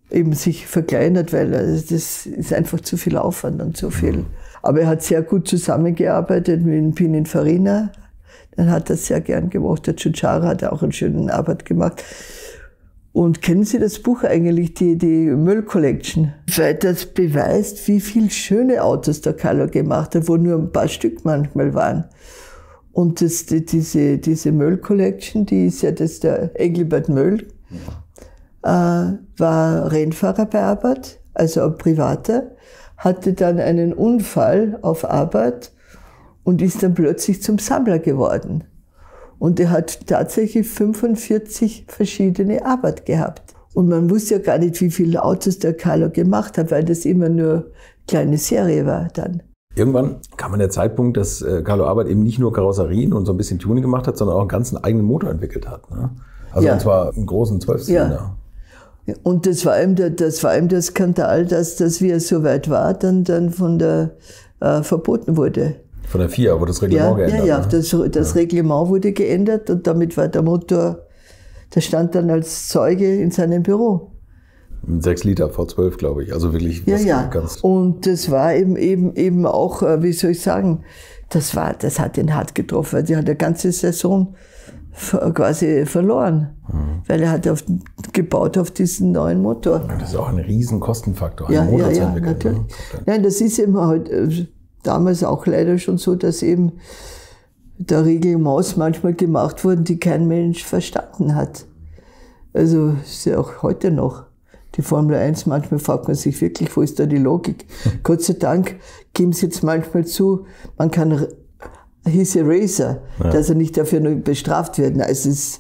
eben sich verkleinert, weil das ist einfach zu viel Aufwand und zu viel. Aber er hat sehr gut zusammengearbeitet mit Pininfarina. Dann hat er sehr gern gemacht. Der Ciucciaro hat auch eine schöne Arbeit gemacht. Und kennen Sie das Buch eigentlich, die, die Möll Collection? Weil das beweist, wie viele schöne Autos der Carlo gemacht hat, wo nur ein paar Stück manchmal waren. Und das, die, diese, diese Möll Collection, die ist ja das der Engelbert Möll, äh, war Rennfahrer bei Arbeit, also ein Privater, hatte dann einen Unfall auf Arbeit und ist dann plötzlich zum Sammler geworden. Und er hat tatsächlich fünfundvierzig verschiedene Arbeit gehabt. Und man wusste ja gar nicht, wie viele Autos der Carlo gemacht hat, weil das immer nur eine kleine Serie war dann. Irgendwann kam der Zeitpunkt, dass Carlo Abarth eben nicht nur Karosserien und so ein bisschen Tuning gemacht hat, sondern auch einen ganzen eigenen Motor entwickelt hat. Ne? Also ja. Und zwar einen großen Zwölfzylinder. Ja. Und das war eben der, das war eben der Skandal, dass, dass wie er so weit war, dann, dann von der äh, verboten wurde. Von der F I A wurde das Reglement ja, geändert. Ja, ja, ne? das, das ja. Reglement wurde geändert und damit war der Motor, der stand dann als Zeuge in seinem Büro. Mit sechs Liter V zwölf, glaube ich. Also wirklich ja, was ja. ganz. Und das war eben, eben, eben auch, wie soll ich sagen, das war, das hat ihn hart getroffen. Die hat eine ganze Saison quasi verloren. Mhm. Weil er hat auf, gebaut auf diesen neuen Motor. Ja, das ist auch ein riesen Kostenfaktor, ja, einen Motor ja, zu ja, entwickeln. Natürlich. Ne? Nein, das ist eben halt, damals auch leider schon so, dass eben da Reglements manchmal gemacht wurden, die kein Mensch verstanden hat. Also ist ja auch heute noch. Die Formel eins, manchmal fragt man sich wirklich, wo ist da die Logik? Gott sei Dank geben sie jetzt manchmal zu, man kann, hieß Racer, ja. dass er nicht dafür nur bestraft wird. Also, es,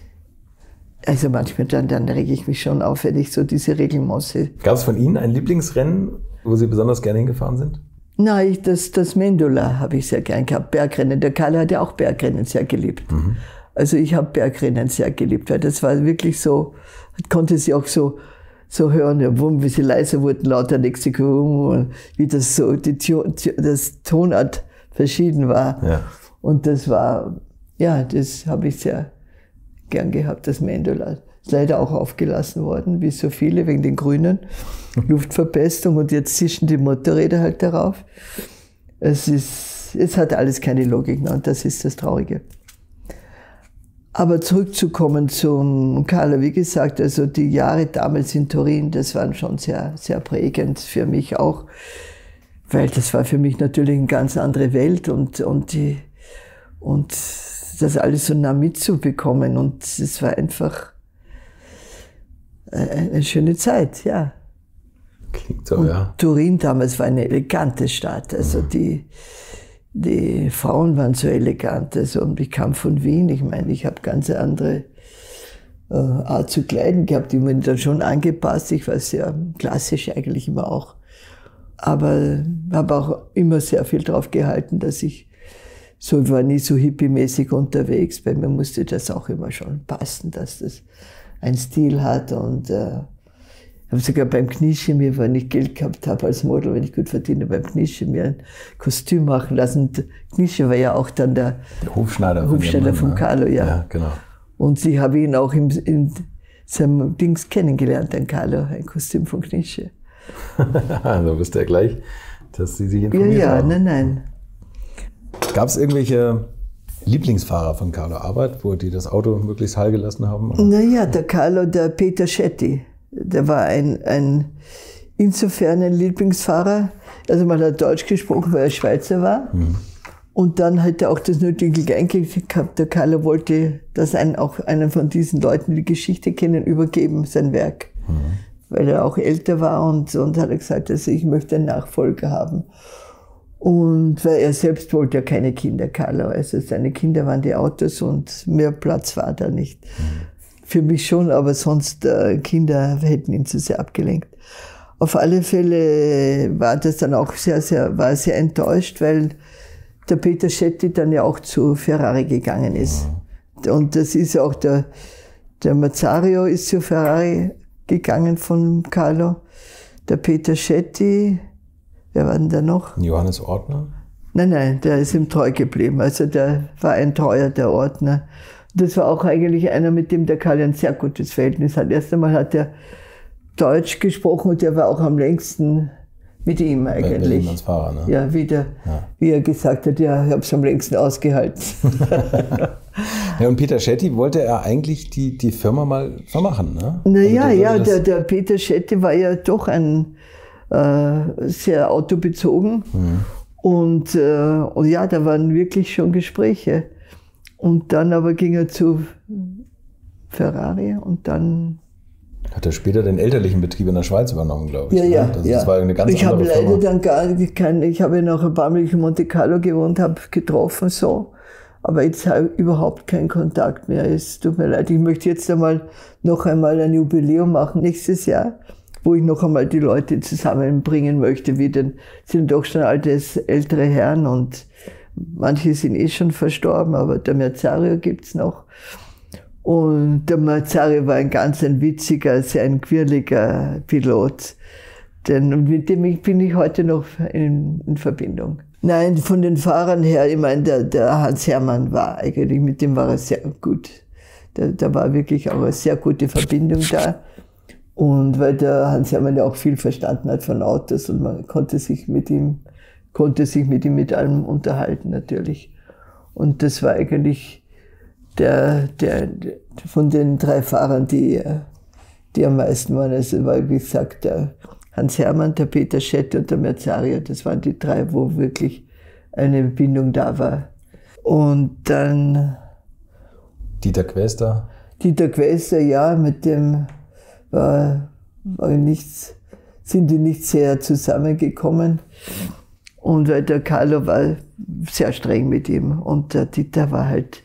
also manchmal dann, dann rege ich mich schon auf, wenn ich so diese Reglements sehe. Gab es von Ihnen ein Lieblingsrennen, wo Sie besonders gerne hingefahren sind? Nein, das, das Mendola habe ich sehr gern gehabt, Bergrennen. Der Carlo hat ja auch Bergrennen sehr geliebt. Mhm. Also ich habe Bergrennen sehr geliebt, weil das war wirklich so, konnte sie auch so so hören, ja, wie sie leiser wurden, lauter nächste Kurve, wie das so, die, das Tonart verschieden war. Ja. Und das war, ja, das habe ich sehr gern gehabt, das Mendola. Ist leider auch aufgelassen worden, wie so viele, wegen den Grünen. Luftverpestung und jetzt zischen die Motorräder halt darauf. Es ist, es hat alles keine Logik mehr und das ist das Traurige. Aber zurückzukommen zum Carlo, wie gesagt, also die Jahre damals in Turin, das waren schon sehr, sehr prägend für mich auch, weil das war für mich natürlich eine ganz andere Welt und, und, die, und das alles so nah mitzubekommen und es war einfach eine schöne Zeit, ja. Klingt so, und ja. Turin damals war eine elegante Stadt, also mhm. die Die Frauen waren so elegant, also, und ich kam von Wien, ich meine, ich habe ganz andere äh, Art zu kleiden gehabt, die wurden dann schon angepasst, ich war sehr klassisch eigentlich immer auch, aber habe auch immer sehr viel drauf gehalten, dass ich so, ich war nie so hippie-mäßig unterwegs, weil mir musste das auch immer schon passen, dass das einen Stil hat und äh, ich habe sogar beim Knische mir, wenn ich Geld gehabt habe als Model, wenn ich gut verdiene, beim Knische mir ein Kostüm machen lassen. Und Knische war ja auch dann der, der Hofschneider, Hofschneider von, von Carlo, ja. ja genau. Und ich habe ihn auch in, in seinem Dings kennengelernt, den Carlo, ein Kostüm von Knische. Also wisst ihr gleich, dass Sie sich informiert haben. Ja, ja, haben. nein, nein. Gab es irgendwelche Lieblingsfahrer von Carlo Abarth, wo die das Auto möglichst heil gelassen haben? Naja, der Carlo, der Peter Schetti. Der war ein, ein, insofern ein Lieblingsfahrer. Also man hat Deutsch gesprochen, weil er Schweizer war. Mhm. Und dann hat er auch das nötige Eingeld gehabt. Der Carlo wollte, dass ein, auch einen von diesen Leuten, die die Geschichte kennen, übergeben, sein Werk. Mhm. Weil er auch älter war und, und hat gesagt, also ich möchte einen Nachfolger haben. Und weil er selbst wollte ja keine Kinder, Carlo. Also seine Kinder waren die Autos und mehr Platz war da nicht. Mhm. Für mich schon, aber sonst äh, Kinder hätten ihn zu sehr abgelenkt. Auf alle Fälle war das dann auch sehr, sehr, war sehr enttäuscht, weil der Peter Schetti dann ja auch zu Ferrari gegangen ist. Mhm. Und das ist ja auch der, der Mazzario ist zu Ferrari gegangen von Carlo. Der Peter Schetti, wer war denn da noch? Johannes Ortner? Nein, nein, der ist ihm treu geblieben. Also der war ein Treuer, der Ortner. Das war auch eigentlich einer, mit dem der Carlo ein sehr gutes Verhältnis hat. Erst einmal hat er Deutsch gesprochen und der war auch am längsten mit ihm eigentlich. Als Fahrer, ne? Ja, wie, der, ja. wie er gesagt hat, ja, ich habe es am längsten ausgehalten. Ja, und Peter Schetty wollte er eigentlich die, die Firma mal vermachen, ne? Naja, also ja, der, der Peter Schetty war ja doch ein äh, sehr autobezogen. Mhm. Und, äh, und ja, da waren wirklich schon Gespräche. Und dann aber ging er zu Ferrari und dann... Hat er später den elterlichen Betrieb in der Schweiz übernommen, glaube ich. Ja, ja. Das, ja. das war eine ganz ich andere habe leider Firma. dann gar keine, ich habe noch ein paar Mal in Monte Carlo gewohnt, habe getroffen so, aber jetzt habe ich überhaupt keinen Kontakt mehr. Es tut mir leid, ich möchte jetzt einmal noch einmal ein Jubiläum machen nächstes Jahr, wo ich noch einmal die Leute zusammenbringen möchte, wie denn sind doch schon altes ältere Herren und manche sind eh schon verstorben, aber der Merzario gibt's noch. Und der Merzario war ein ganz ein witziger, sehr ein quirliger Pilot. Denn mit dem bin ich heute noch in, in Verbindung. Nein, von den Fahrern her, ich meine, der, der Hans Hermann war eigentlich, mit dem war er sehr gut. Da, da war wirklich auch eine sehr gute Verbindung da. Und weil der Hans Hermann ja auch viel verstanden hat von Autos und man konnte sich mit ihm, konnte sich mit ihm mit allem unterhalten natürlich. Und das war eigentlich der, der, von den drei Fahrern, die, die am meisten waren. Also war, wie gesagt, der Hans Hermann, der Peter Schetty und der Merzario. Das waren die drei, wo wirklich eine Bindung da war. Und dann... Dieter Quester? Dieter Quester, ja, mit dem war, war nichts, sind die nicht sehr zusammengekommen. Und weil der Carlo war sehr streng mit ihm. Und der Dieter war halt,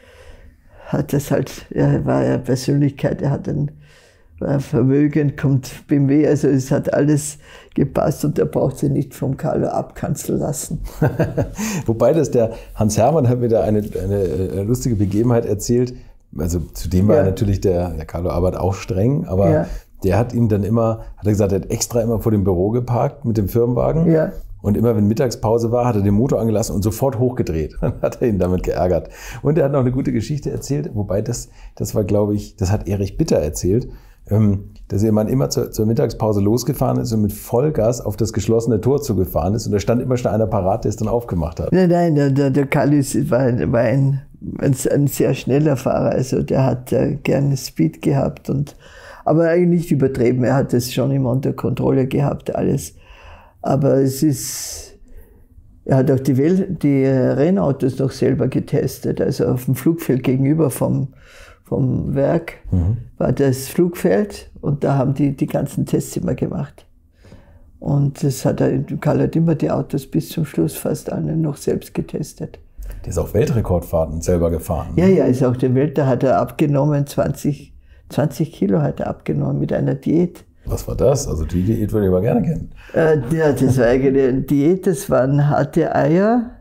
hat das halt, er war ja Persönlichkeit, er hat ein, war vermögend, kommt B M W, also es hat alles gepasst und er braucht sich nicht vom Carlo abkanzeln lassen. Wobei das der Hans Hermann hat mir da eine, eine lustige Begebenheit erzählt. Also zudem war ja. natürlich der, der Carlo Abarth auch streng, aber ja. der hat ihn dann immer, hat er gesagt, er hat extra immer vor dem Büro geparkt mit dem Firmenwagen. Ja. Und immer wenn Mittagspause war, hat er den Motor angelassen und sofort hochgedreht. Dann hat er ihn damit geärgert. Und er hat noch eine gute Geschichte erzählt, wobei das, das war, glaube ich, das hat Erich Bitter erzählt, dass ihr Mann immer zur, zur Mittagspause losgefahren ist und mit Vollgas auf das geschlossene Tor zugefahren ist. Und da stand immer schon einer parat, der es dann aufgemacht hat. Nein, nein, der, der, der Kallis war, war ein, ein, ein sehr schneller Fahrer. Also der hat äh, gerne Speed gehabt. Und, aber eigentlich nicht übertrieben. Er hat es schon immer unter Kontrolle gehabt, alles. Aber es ist, er hat auch die, Welt, die Rennautos noch selber getestet. Also auf dem Flugfeld gegenüber vom, vom Werk mhm. war das Flugfeld und da haben die die ganzen Tests immer gemacht. Und das hat er, Karl hat immer die Autos bis zum Schluss fast alle noch selbst getestet. Der ist auch Weltrekordfahrten selber gefahren. Ja, ja, ist auch der Welt, da hat er abgenommen, zwanzig, zwanzig Kilo hat er abgenommen mit einer Diät. Was war das? Also die Diät würde ich aber gerne kennen. Äh, ja, das war eigentlich eine Diät, das waren harte Eier,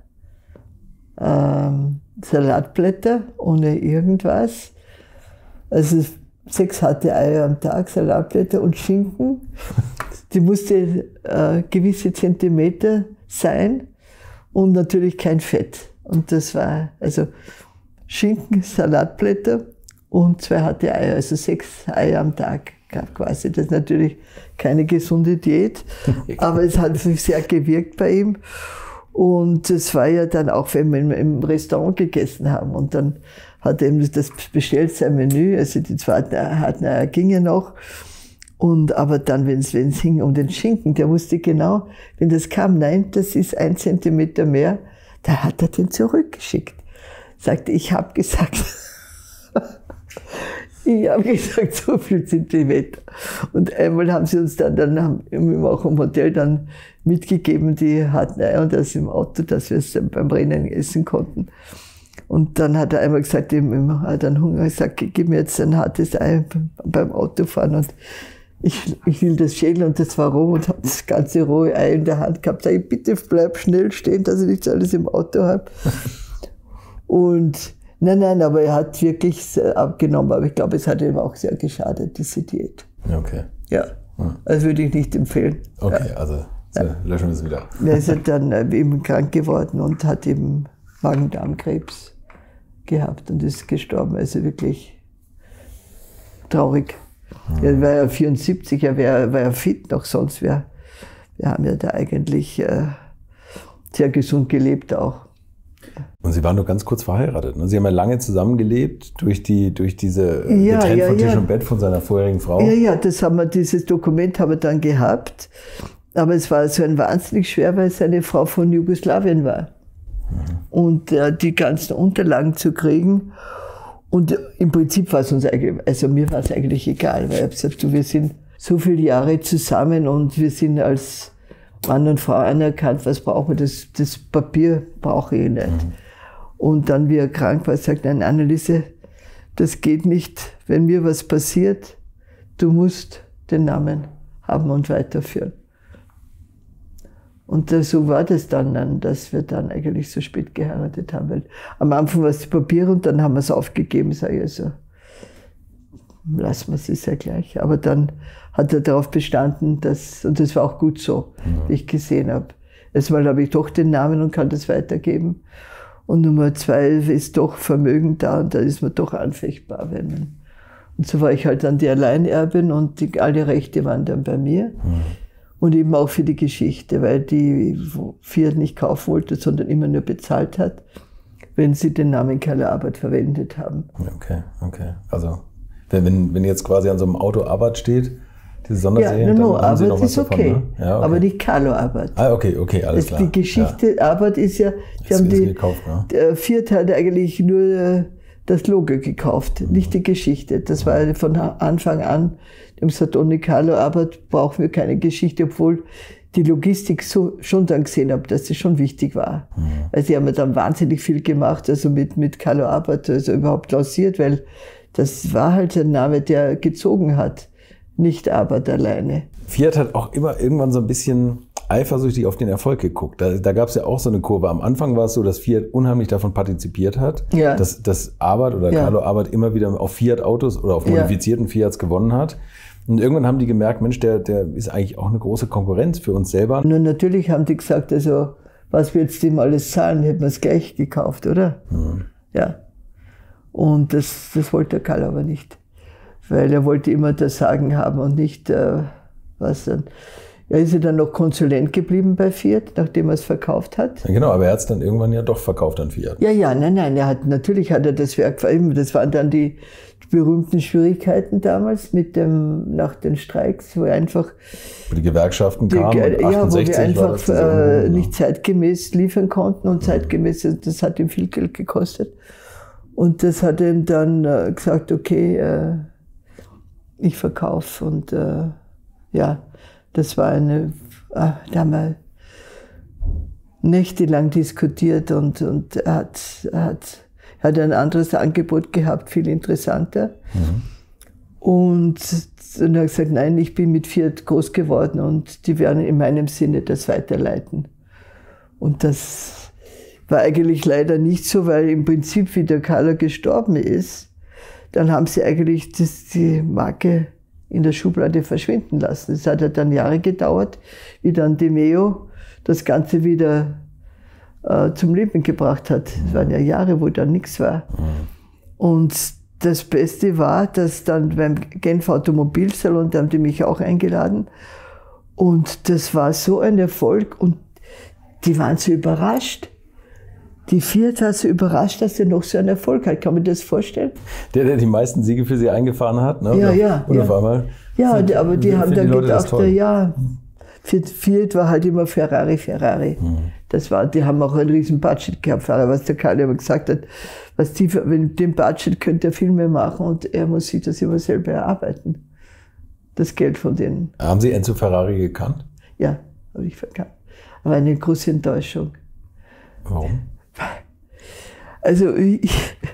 ähm, Salatblätter ohne irgendwas. Also sechs harte Eier am Tag, Salatblätter und Schinken. Die musste äh, gewisse Zentimeter sein und natürlich kein Fett. Und das war also Schinken, Salatblätter und zwei harte Eier, also sechs Eier am Tag. Gab quasi. Das ist natürlich keine gesunde Diät, aber es hat sehr gewirkt bei ihm. Und es war ja dann auch, wenn wir im Restaurant gegessen haben und dann hat er eben das bestellt, sein Menü, also die zweiten hatten er ginge noch. Und aber dann, wenn es hing um den Schinken, der wusste genau, wenn das kam, nein, das ist ein Zentimeter mehr, da hat er den zurückgeschickt. Sagte, ich habe gesagt, ich habe gesagt, so viel Zentimeter. Und einmal haben sie uns dann, dann haben wir auch im Hotel dann mitgegeben, die hatten Eier und das im Auto, dass wir es beim Rennen essen konnten. Und dann hat er einmal gesagt, er hat dann Hunger gesagt, gib mir jetzt ein hartes Ei beim Autofahren und ich, ich will das schälen und das war roh und habe das ganze rohe Ei in der Hand gehabt. Sag ich, bitte bleib schnell stehen, dass ich nicht alles im Auto habe. Und nein, nein, aber er hat wirklich abgenommen, aber ich glaube, es hat ihm auch sehr geschadet, diese Diät. Okay. Ja, das würde ich nicht empfehlen. Okay, ja. also so, löschen wir es wieder. Er ist dann eben krank geworden und hat eben Magen-Darm-Krebs gehabt und ist gestorben, also wirklich traurig. Mhm. Er war ja vierundsiebzig, er war, war ja fit noch, sonst wir, wir haben ja da eigentlich äh, sehr gesund gelebt auch. Und Sie waren nur ganz kurz verheiratet, ne? Sie haben ja lange zusammengelebt durch, die, durch diese ja, getrennt ja, von Tisch ja. und Bett von seiner vorherigen Frau. Ja, ja, das haben wir, dieses Dokument haben wir dann gehabt. Aber es war so ein wahnsinnig schwer, weil seine Frau von Jugoslawien war. Mhm. Und äh, die ganzen Unterlagen zu kriegen. Und im Prinzip war es uns eigentlich, also mir war es eigentlich egal, weil ich habe gesagt, du, wir sind so viele Jahre zusammen und wir sind als Mann und Frau anerkannt, was brauchen wir? Das, das Papier brauche ich nicht. Mhm. Und dann, wie er krank war, sagt, nein, Anneliese, das geht nicht. Wenn mir was passiert, du musst den Namen haben und weiterführen. Und so war das dann, dann, dass wir dann eigentlich so spät geheiratet haben. Weil am Anfang war es die Papiere und dann haben wir es aufgegeben, sage ich also. Lassen wir es, ist ja gleich. Aber dann hat er darauf bestanden, dass, und das war auch gut so, mhm. wie ich gesehen habe. Erstmal habe ich doch den Namen und kann das weitergeben. Und Nummer zwei ist doch Vermögen da und da ist man doch anfechtbar. Wenn man, und so war ich halt dann die Alleinerbin und die, alle Rechte waren dann bei mir. Mhm. Und eben auch für die Geschichte, weil die Fiat nicht kaufen wollte, sondern immer nur bezahlt hat, wenn sie den Namen Carlo Abarth verwendet haben. Okay, okay. Also wenn, wenn jetzt quasi an so einem Auto Abarth steht, diese Sonderserie, ja, no, no, dann haben Sie noch was ist okay, davon, ne? Ja, okay. Aber nicht Carlo Abarth. Ah, okay, okay, alles klar. Die Geschichte ja. Abarth ist ja, die haben die, gekauft, ne? Der Fiat hat eigentlich nur das Logo gekauft, mhm. nicht die Geschichte. Das war von Anfang an, die haben gesagt, ohne Carlo Abarth brauchen wir keine Geschichte, obwohl die Logistik so schon dann gesehen habe, dass das schon wichtig war. Mhm. Also sie haben ja dann wahnsinnig viel gemacht, also mit, mit Carlo Abarth, also überhaupt lanciert, weil das war halt ein Name, der gezogen hat, nicht Abarth alleine. Fiat hat auch immer irgendwann so ein bisschen eifersüchtig auf den Erfolg geguckt. Da, da gab es ja auch so eine Kurve. Am Anfang war es so, dass Fiat unheimlich davon partizipiert hat, ja. dass, dass Abarth oder ja. Carlo Abarth immer wieder auf Fiat-Autos oder auf modifizierten ja. Fiats gewonnen hat. Und irgendwann haben die gemerkt, Mensch, der, der ist eigentlich auch eine große Konkurrenz für uns selber. Und natürlich haben die gesagt, also was wir jetzt dem alles zahlen, hätten wir es gleich gekauft, oder? Mhm. Ja. Und das, das wollte der Carlo aber nicht. Weil er wollte immer das Sagen haben und nicht äh, was dann. Er ist ja dann noch Konsulent geblieben bei Fiat, nachdem er es verkauft hat. Ja, genau, aber er hat es dann irgendwann ja doch verkauft an Fiat. Ja, ja, nein, nein, er hat, natürlich hat er das Werk verändert. Das waren dann die, die berühmten Schwierigkeiten damals mit dem, nach den Streiks, wo er einfach... Wo die Gewerkschaften kamen die, und achtundsechzig ja, wo wir einfach äh, nicht zeitgemäß liefern konnten und zeitgemäß, das hat ihm viel Geld gekostet. Und das hat ihm dann äh, gesagt, okay, äh, ich verkaufe und äh, ja... Das war eine, da haben wir nächtelang diskutiert und, und er hat, er hat, er hat ein anderes Angebot gehabt, viel interessanter. Mhm. Und dann hat er gesagt, nein, ich bin mit Fiat groß geworden und die werden in meinem Sinne das weiterleiten. Und das war eigentlich leider nicht so, weil im Prinzip, wie der Carlo gestorben ist, dann haben sie eigentlich das, die Marke in der Schublade verschwinden lassen. Es hat ja dann Jahre gedauert, wie dann De Meo das Ganze wieder äh, zum Leben gebracht hat. Es waren ja Jahre, wo dann nichts war. Und das Beste war, dass dann beim Genf Automobilsalon, da haben die mich auch eingeladen, und das war so ein Erfolg und die waren so überrascht. Die Fiat war so überrascht, dass er noch so einen Erfolg hat. Kann man das vorstellen? Der, der die meisten Siege für sie eingefahren hat, ne? Ja, oder, ja. Oder ja. auf einmal. Ja, sind, aber die haben dann die gedacht, ja, Fiat, Fiat war halt immer Ferrari, Ferrari. Mhm. Das war, die haben auch einen riesen Budget gehabt, was der Carlo immer gesagt hat. Was die, mit dem Budget könnte er viel mehr machen und er muss sich das immer selber erarbeiten. Das Geld von denen. Haben Sie Enzo Ferrari gekannt? Ja, habe ich verkannt. Aber eine große Enttäuschung. Warum? Also, ich,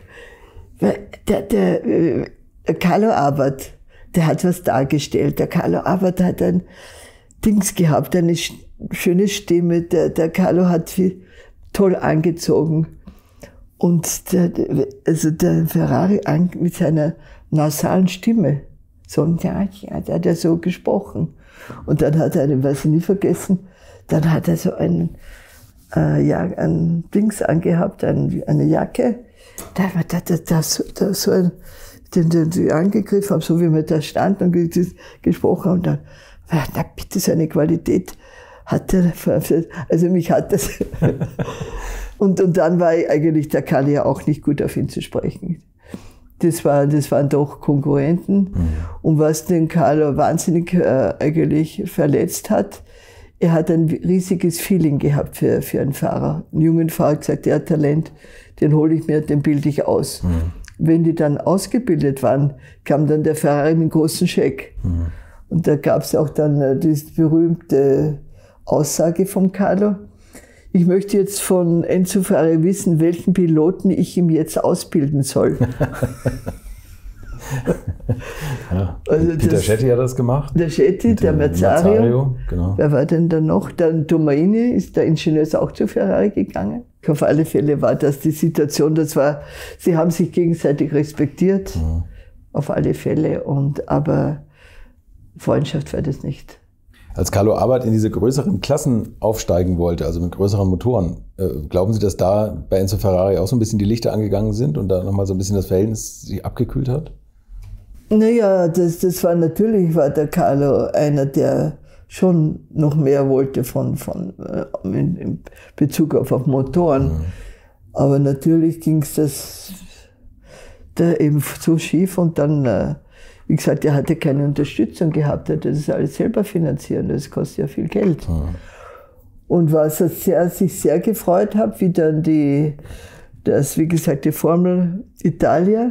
der, der, der Carlo Abarth, der hat was dargestellt. Der Carlo Abarth hat ein Dings gehabt, eine schöne Stimme. Der, der Carlo hat viel toll angezogen. Und der, also der Ferrari mit seiner nasalen Stimme, so ein Tagchen, hat er so gesprochen. Und dann hat er, einen, was ich nie vergessen, dann hat er so einen, äh, ja, ein Dings angehabt, ein, eine Jacke. Da war da, da, da, so, da so ein, den, den, den angegriffen habe, so wie wir da standen und gesprochen haben. Und dann, na bitte, so eine Qualität hat er, also mich hat das. und, und dann war eigentlich der Karl ja auch nicht gut auf ihn zu sprechen. Das, war, das waren doch Konkurrenten. Mhm. Und was den Karl wahnsinnig äh, eigentlich verletzt hat, er hat ein riesiges Feeling gehabt für, für einen Fahrer. Einen jungen Fahrer gesagt, der hat Talent, den hole ich mir, den bilde ich aus. Mhm. Wenn die dann ausgebildet waren, kam dann der Ferrari mit einem großen Scheck. Mhm. Und da gab es auch dann äh, diese berühmte Aussage vom Carlo. Ich möchte jetzt von Enzo Ferrari wissen, welchen Piloten ich ihm jetzt ausbilden soll. ja. Also Peter das, Schetti hat das gemacht. Der Schetti, der Merzario. Merzario genau. Wer war denn da noch? Dann Tomaini, ist der Ingenieur ist auch zu Ferrari gegangen. Auf alle Fälle war das die Situation, das war, sie haben sich gegenseitig respektiert, mhm. auf alle Fälle, und, aber Freundschaft war das nicht. Als Carlo Abarth in diese größeren Klassen aufsteigen wollte, also mit größeren Motoren, äh, glauben Sie, dass da bei Enzo Ferrari auch so ein bisschen die Lichter angegangen sind und da nochmal so ein bisschen das Verhältnis sich abgekühlt hat? Naja, das, das war natürlich, war der Carlo einer, der schon noch mehr wollte von, von, äh, in, in Bezug auf, auf Motoren. Mhm. Aber natürlich ging es das da eben so schief und dann, äh, wie gesagt, er hatte keine Unterstützung gehabt, er hat das alles selber finanzieren, das kostet ja viel Geld. Mhm. Und was er sehr, sich sehr gefreut hat, wie dann die, das, wie gesagt, die Formel Italia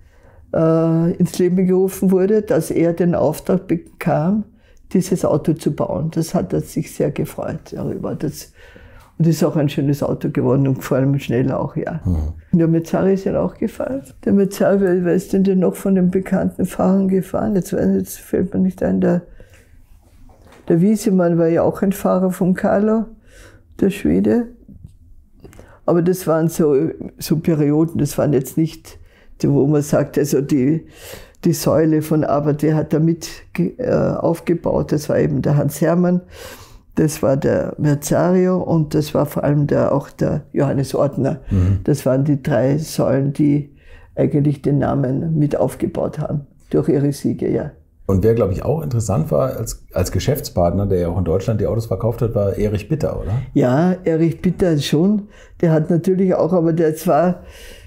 äh, ins Leben gerufen wurde, dass er den Auftrag bekam, dieses Auto zu bauen. Das hat er sich sehr gefreut darüber. Das, und das ist auch ein schönes Auto geworden und vor allem schnell auch, ja. Mhm. Der Merzario ist ja auch gefahren. Der Merzario, wer ist denn denn noch von den bekannten Fahrern gefahren? Jetzt, jetzt fällt mir nicht ein, der, der Wiesemann war ja auch ein Fahrer von Carlo, der Schwede. Aber das waren so, so Perioden, das waren jetzt nicht, wo man sagt, also die, die Säule von Abarth, der hat da mit äh, aufgebaut. Das war eben der Hans Hermann, das war der Merzario und das war vor allem der, auch der Johannes Ortner. Mhm. Das waren die drei Säulen, die eigentlich den Namen mit aufgebaut haben, durch ihre Siege, ja. Und wer, glaube ich, auch interessant war als, als Geschäftspartner, der ja auch in Deutschland die Autos verkauft hat, war Erich Bitter, oder? Ja, Erich Bitter schon. Der hat natürlich auch, aber der zwar,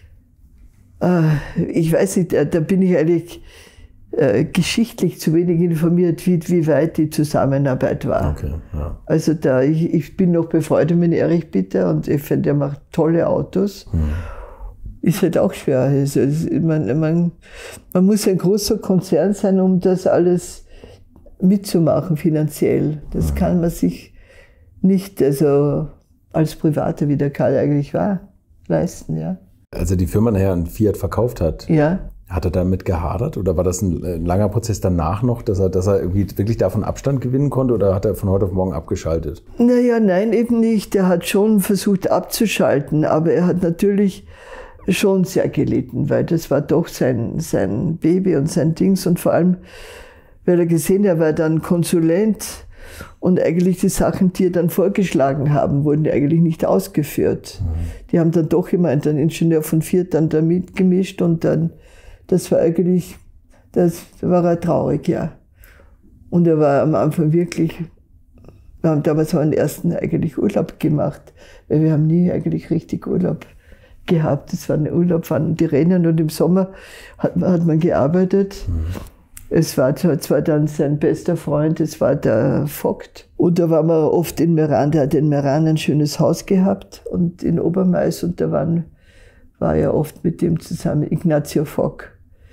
äh, ich weiß nicht, da, da bin ich eigentlich äh, geschichtlich zu wenig informiert, wie, wie weit die Zusammenarbeit war. Okay, ja. Also da, ich, ich bin noch befreundet mit Erich Bitter und ich finde, der macht tolle Autos. Hm. Ist halt auch schwer. Also, man, man, man muss ein großer Konzern sein, um das alles mitzumachen finanziell. Das kann man sich nicht, also als Privater, wie der Karl eigentlich war, leisten. Ja. Als er die Firma nachher an Fiat verkauft hat, ja. Hat er damit gehadert oder war das ein, ein langer Prozess danach noch, dass er, dass er irgendwie wirklich davon Abstand gewinnen konnte oder hat er von heute auf morgen abgeschaltet? Naja, nein, eben nicht. Er hat schon versucht abzuschalten, aber er hat natürlich schon sehr gelitten, weil das war doch sein, sein Baby und sein Dings und vor allem, weil er gesehen hat, er war dann Konsulent und eigentlich die Sachen, die er dann vorgeschlagen haben, wurden eigentlich nicht ausgeführt. Mhm. Die haben dann doch immer einen Ingenieur von Fiat dann da mitgemischt und dann, das war eigentlich, das war er traurig, ja. Und er war am Anfang wirklich, wir haben damals einen ersten eigentlich Urlaub gemacht, weil wir haben nie eigentlich richtig Urlaub gehabt. Das war ein Urlaub, waren die Rennen und im Sommer hat, hat man gearbeitet. Mhm. Es war zwar dann sein bester Freund, es war der Vogt. Und da waren wir oft in Meran, der hat in Meran ein schönes Haus gehabt und in Obermais und da waren, war er oft mit dem zusammen, Ignazio Vogt.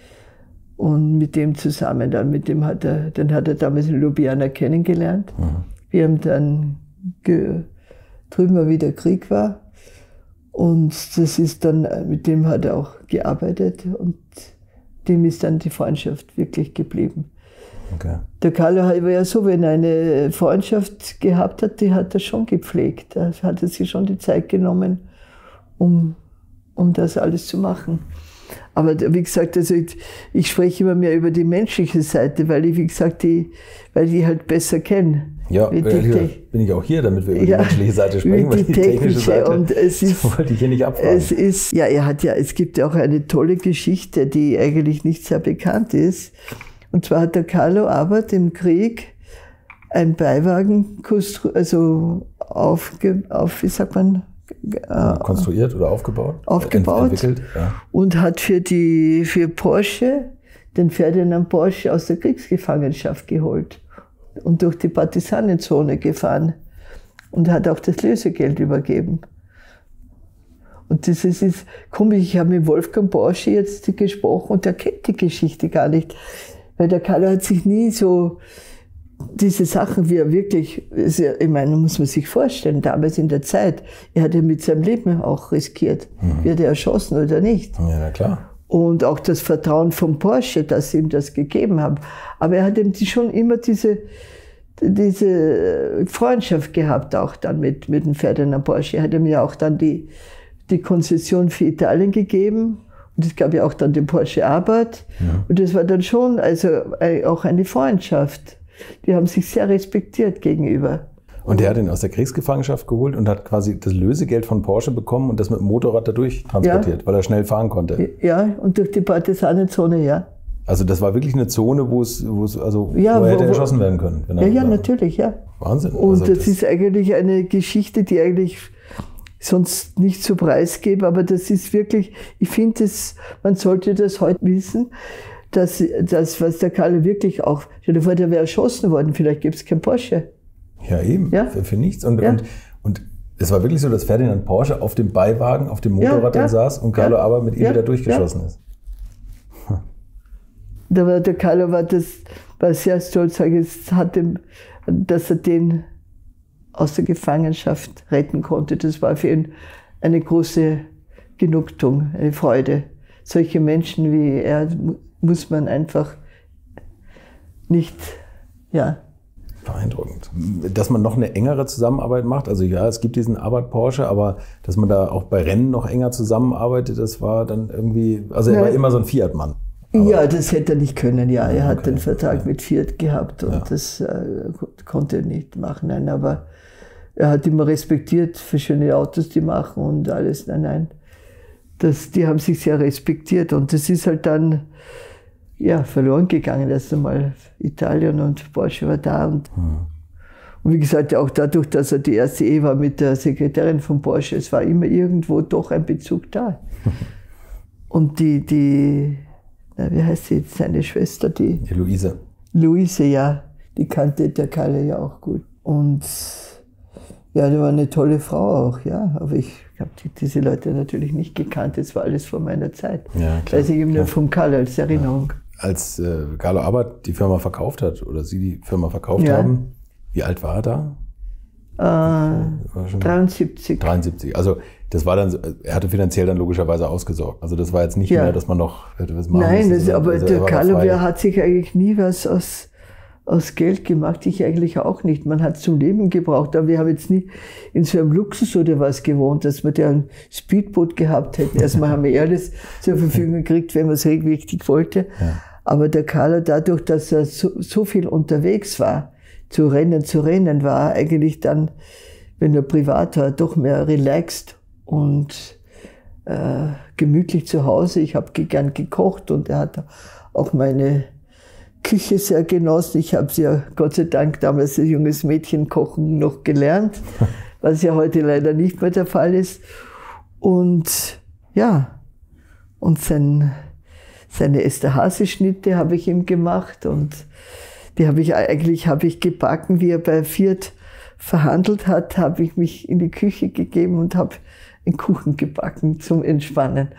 Und mit dem zusammen, dann mit dem hat er, den hat er damals in Ljubljana kennengelernt. Mhm. Wir haben dann ge, drüben, wie der Krieg war. Und das ist dann, mit dem hat er auch gearbeitet und dem ist dann die Freundschaft wirklich geblieben. Okay. Der Carlo war ja so, wenn er eine Freundschaft gehabt hat, die hat er schon gepflegt. Da hat er sich schon die Zeit genommen, um, um das alles zu machen. Aber wie gesagt, also ich, ich spreche immer mehr über die menschliche Seite, weil ich, wie gesagt, die, weil ich die halt besser kenne. Ja, wie ja bin ich auch hier, damit wir über die ja, menschliche Seite sprechen, weil die, die technische Seite und es ist, so wollte ich hier nicht abfragen. Es ist, ja, er hat ja, es gibt ja auch eine tolle Geschichte, die eigentlich nicht sehr bekannt ist. Und zwar hat der Carlo Abbott im Krieg einen Beiwagen also aufge, auf, wie sagt man? Äh, konstruiert oder aufgebaut? Aufgebaut. Entwickelt, ja. Und hat für, die, für Porsche den Ferdinand Porsche aus der Kriegsgefangenschaft geholt und durch die Partisanenzone gefahren und hat auch das Lösegeld übergeben. Und das ist, ist komisch, ich habe mit Wolfgang Porsche jetzt gesprochen und der kennt die Geschichte gar nicht. Weil der Carlo hat sich nie so, diese Sachen, wie er wirklich, ich meine, muss man sich vorstellen, damals in der Zeit, er hat ja mit seinem Leben auch riskiert. Mhm. Wird er erschossen oder nicht? Ja, na klar. Und auch das Vertrauen von Porsche, dass sie ihm das gegeben haben. Aber er hat eben schon immer diese, diese Freundschaft gehabt, auch dann mit, mit dem Ferdinand Porsche. Er hat ihm ja auch dann die, die Konzession für Italien gegeben. Und es gab ja auch dann den Porsche Abarth. Ja. Und das war dann schon also auch eine Freundschaft. Die haben sich sehr respektiert gegenüber. Und er hat ihn aus der Kriegsgefangenschaft geholt und hat quasi das Lösegeld von Porsche bekommen und das mit dem Motorrad dadurch transportiert, ja. weil er schnell fahren konnte. Ja, und durch die Partisanenzone, ja. Also das war wirklich eine Zone, wo es, wo es also ja, wo er wo, hätte erschossen werden können. Wenn ja, er ja, war. natürlich, ja. Wahnsinn. Und also das, das ist eigentlich eine Geschichte, die eigentlich sonst nicht so preisgebe, aber das ist wirklich, ich finde, man sollte das heute wissen, dass das, was der Carlo wirklich auch, stell dir vor, der wäre erschossen worden, vielleicht gibt es kein Porsche. Ja, eben, ja? Für, für nichts. Und, ja. und, und es war wirklich so, dass Ferdinand Porsche auf dem Beiwagen, auf dem Motorrad ja, dann ja. saß und Carlo ja. aber mit ihm ja. wieder durchgeschossen ja. ist. Hm. Da war, der Carlo war, das, war sehr stolz, hat dem, dass er den aus der Gefangenschaft retten konnte. Das war für ihn eine große Genugtuung, eine Freude. Solche Menschen wie er muss man einfach nicht, ja. Beeindruckend. Dass man noch eine engere Zusammenarbeit macht, also ja, es gibt diesen Abarth Porsche, aber dass man da auch bei Rennen noch enger zusammenarbeitet, das war dann irgendwie, also er ja. war immer so ein Fiat-Mann. Ja, das hätte er nicht können, ja. Er hat okay. den Vertrag ja. mit Fiat gehabt und ja. das äh, konnte er nicht machen, nein, aber er hat immer respektiert für schöne Autos, die machen und alles, nein, nein. Das, die haben sich sehr respektiert und das ist halt dann ja, verloren gegangen. Erst einmal Italien und Porsche war da. Und, mhm. und wie gesagt, auch dadurch, dass er die erste Ehe war mit der Sekretärin von Porsche, es war immer irgendwo doch ein Bezug da. Und die, die na, wie heißt sie, seine Schwester, die, die Luise. Luise, ja, die kannte der Carlo ja auch gut. Und ja, die war eine tolle Frau auch, ja. Aber ich habe die, diese Leute natürlich nicht gekannt. Das war alles vor meiner Zeit. Ja, klar, weiß ich eben nur vom Carlo als Erinnerung. Ja. Als äh, Carlo Abarth die Firma verkauft hat oder Sie die Firma verkauft ja. haben, wie alt war er da? Äh, war schon dreiundsiebzig. dreiundsiebzig. Also das war dann, er hatte finanziell dann logischerweise ausgesorgt. Also das war jetzt nicht ja. mehr, dass man noch hätte was machen Nein, müssen. Das, aber also der Carlo, der hat sich eigentlich nie was aus, aus Geld gemacht. Ich eigentlich auch nicht. Man hat es zum Leben gebraucht. Aber wir haben jetzt nie in so einem Luxus oder was gewohnt, dass wir da ein Speedboot gehabt hätten. Erstmal haben wir alles zur Verfügung gekriegt, wenn man es richtig wollte. Ja. Aber der Carlo, dadurch, dass er so, so viel unterwegs war, zu Rennen, zu Rennen, war eigentlich dann, wenn er privat war, doch mehr relaxed und äh, gemütlich zu Hause. Ich habe gern gekocht und er hat auch meine Küche sehr genossen. Ich habe sie ja Gott sei Dank damals als junges Mädchen kochen noch gelernt, was ja heute leider nicht mehr der Fall ist. Und ja, und sein, seine Esterhazy-Schnitte habe ich ihm gemacht und die habe ich eigentlich habe ich gebacken, wie er bei Fiat verhandelt hat, habe ich mich in die Küche gegeben und habe einen Kuchen gebacken zum Entspannen.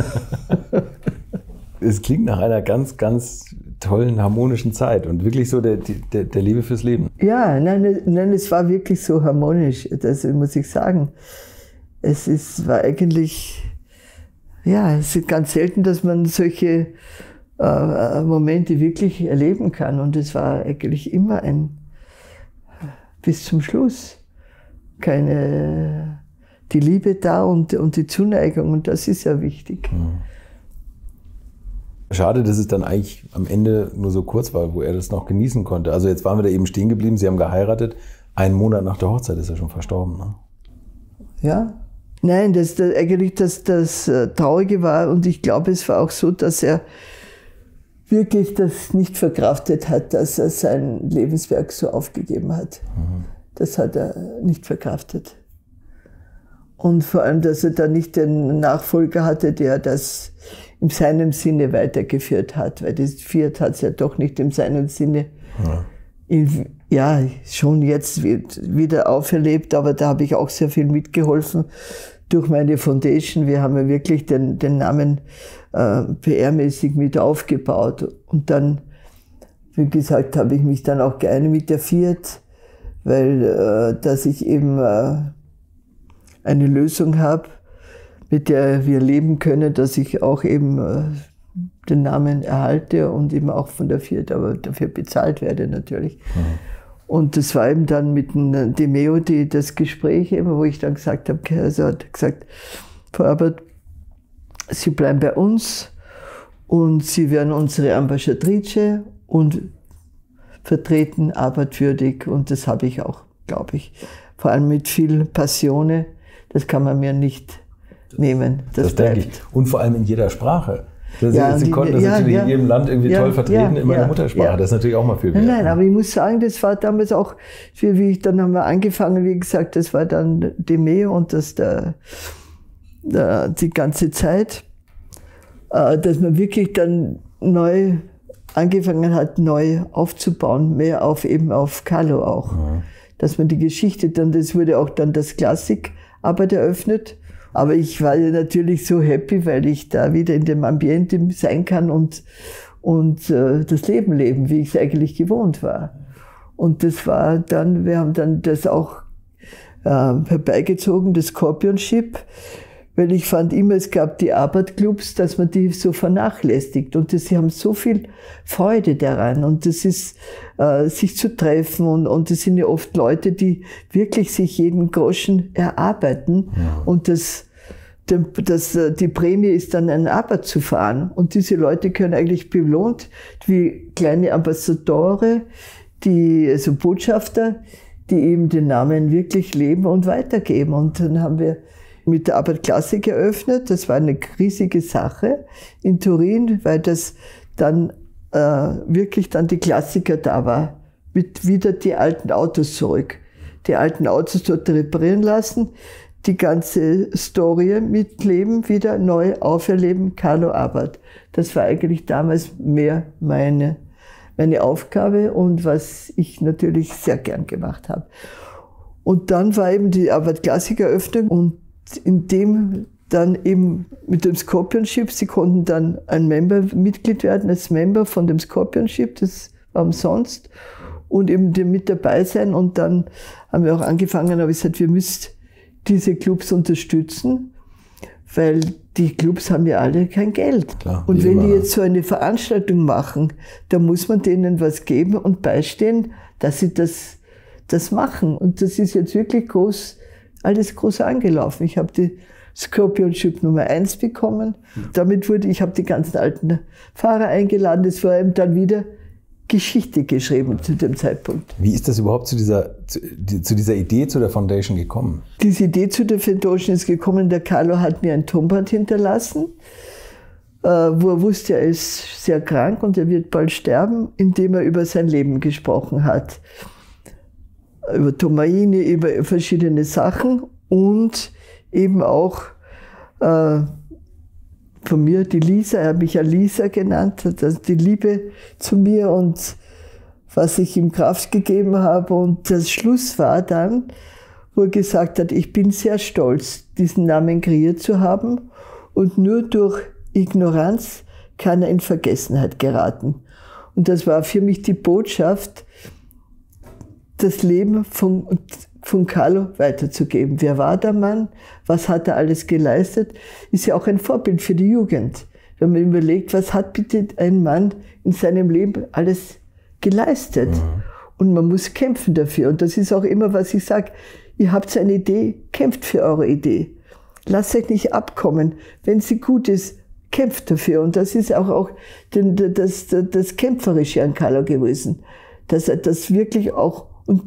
Es klingt nach einer ganz, ganz tollen, harmonischen Zeit und wirklich so der, der, der Liebe fürs Leben. Ja, nein, nein, es war wirklich so harmonisch, das muss ich sagen. Es ist, war eigentlich, ja, es ist ganz selten, dass man solche äh, Momente wirklich erleben kann und es war eigentlich immer ein, bis zum Schluss, keine, die Liebe da und, und die Zuneigung und das ist ja wichtig. Mhm. Schade, dass es dann eigentlich am Ende nur so kurz war, wo er das noch genießen konnte. Also jetzt waren wir da eben stehen geblieben, Sie haben geheiratet. Einen Monat nach der Hochzeit ist er schon verstorben. Ne? Ja, nein, das, das eigentlich das, das Traurige war, und ich glaube, es war auch so, dass er wirklich das nicht verkraftet hat, dass er sein Lebenswerk so aufgegeben hat. Mhm. Das hat er nicht verkraftet. Und vor allem, dass er dann nicht den Nachfolger hatte, der das in seinem Sinne weitergeführt hat, weil das Fiat hat es ja doch nicht in seinem Sinne, ja, in, ja schon jetzt wieder auferlebt, aber da habe ich auch sehr viel mitgeholfen durch meine Foundation. Wir haben ja wirklich den, den Namen äh, P R-mäßig mit aufgebaut, und dann, wie gesagt, habe ich mich dann auch geeinigt mit der Fiat, weil äh, dass ich eben äh, eine Lösung habe, mit der wir leben können, dass ich auch eben äh, den Namen erhalte und eben auch von der Fiat, aber dafür bezahlt werde natürlich. Mhm. Und das war eben dann mit dem Demeo die, das Gespräch, eben, wo ich dann gesagt habe, also hat gesagt, Frau Abbott, Sie bleiben bei uns und Sie werden unsere Ambassadrice und vertreten arbeitwürdig, und das habe ich auch, glaube ich, vor allem mit viel Passione. Das kann man mir nicht nehmen. Das, das denke ich. Und vor allem in jeder Sprache. Das ja, Sie die, konnten das ja, natürlich ja, in jedem Land irgendwie ja, toll vertreten, ja, in meiner ja, Muttersprache. Ja. Das ist natürlich auch mal viel wert. Nein, nein, aber ich muss sagen, das war damals auch, wie ich, dann haben wir angefangen, wie gesagt, das war dann Demeo und das der, der, die ganze Zeit, dass man wirklich dann neu angefangen hat, neu aufzubauen, mehr auf eben auf Carlo auch. Ja. Dass man die Geschichte dann, das wurde auch dann das Klassikarbeit eröffnet. Aber ich war ja natürlich so happy, weil ich da wieder in dem Ambiente sein kann und, und äh, das Leben leben, wie ich es eigentlich gewohnt war. Und das war dann, wir haben dann das auch äh, herbeigezogen, das Scorpionship, weil ich fand immer, es gab die Arbeitclubs, dass man die so vernachlässigt. Und das, sie haben so viel Freude daran. Und das ist, äh, sich zu treffen. Und, und das sind ja oft Leute, die wirklich sich jeden Groschen erarbeiten. Ja. Und das, das, die Prämie ist dann, ein Arbeit zu fahren. Und diese Leute können eigentlich belohnt, wie kleine Ambassadore, die, also Botschafter, die eben den Namen wirklich leben und weitergeben. Und dann haben wir mit der Arbeit Klassik eröffnet. Das war eine riesige Sache in Turin, weil das dann äh, wirklich dann die Klassiker da war. Mit wieder die alten Autos zurück. Die alten Autos dort reparieren lassen, die ganze Story mitleben, wieder neu auferleben, Carlo Abbott. Das war eigentlich damals mehr meine, meine Aufgabe und was ich natürlich sehr gern gemacht habe. Und dann war eben die Arbeit Klassik Eröffnung, und in dem dann eben mit dem Scorpionship, sie konnten dann ein Member, Mitglied werden als Member von dem Scorpionship, das war umsonst, und eben mit dabei sein. Und dann haben wir auch angefangen, habe ich gesagt, wir müssen diese Clubs unterstützen, weil die Clubs haben ja alle kein Geld. Klar, und wenn die jetzt so eine Veranstaltung machen, dann muss man denen was geben und beistehen, dass sie das, das machen. Und das ist jetzt wirklich groß, alles groß angelaufen. Ich habe die Scorpionship Nummer eins bekommen. Damit wurde, ich habe die ganzen alten Fahrer eingeladen. Es war eben dann wieder Geschichte geschrieben zu dem Zeitpunkt. Wie ist das überhaupt zu dieser, zu, zu dieser Idee zu der Foundation gekommen? Diese Idee zu der Foundation ist gekommen, der Carlo hat mir ein Tonband hinterlassen, äh, wo er wusste, er ist sehr krank und er wird bald sterben, indem er über sein Leben gesprochen hat. Über Tomaini, über verschiedene Sachen und eben auch äh, von mir die Lisa, er hat mich ja Lisa genannt, also die Liebe zu mir und was ich ihm Kraft gegeben habe. Und das Schluss war dann, wo er gesagt hat, ich bin sehr stolz, diesen Namen kreiert zu haben, und nur durch Ignoranz kann er in Vergessenheit geraten. Und das war für mich die Botschaft, das Leben von, von Carlo weiterzugeben. Wer war der Mann? Was hat er alles geleistet? Ist ja auch ein Vorbild für die Jugend. Wenn man überlegt, was hat bitte ein Mann in seinem Leben alles geleistet? Mhm. Und man muss kämpfen dafür. Und das ist auch immer, was ich sage. Ihr habt eine Idee, kämpft für eure Idee. Lasst euch nicht abkommen. Wenn sie gut ist, kämpft dafür. Und das ist auch, auch den, das, das, das Kämpferische an Carlo gewesen, dass er das wirklich auch und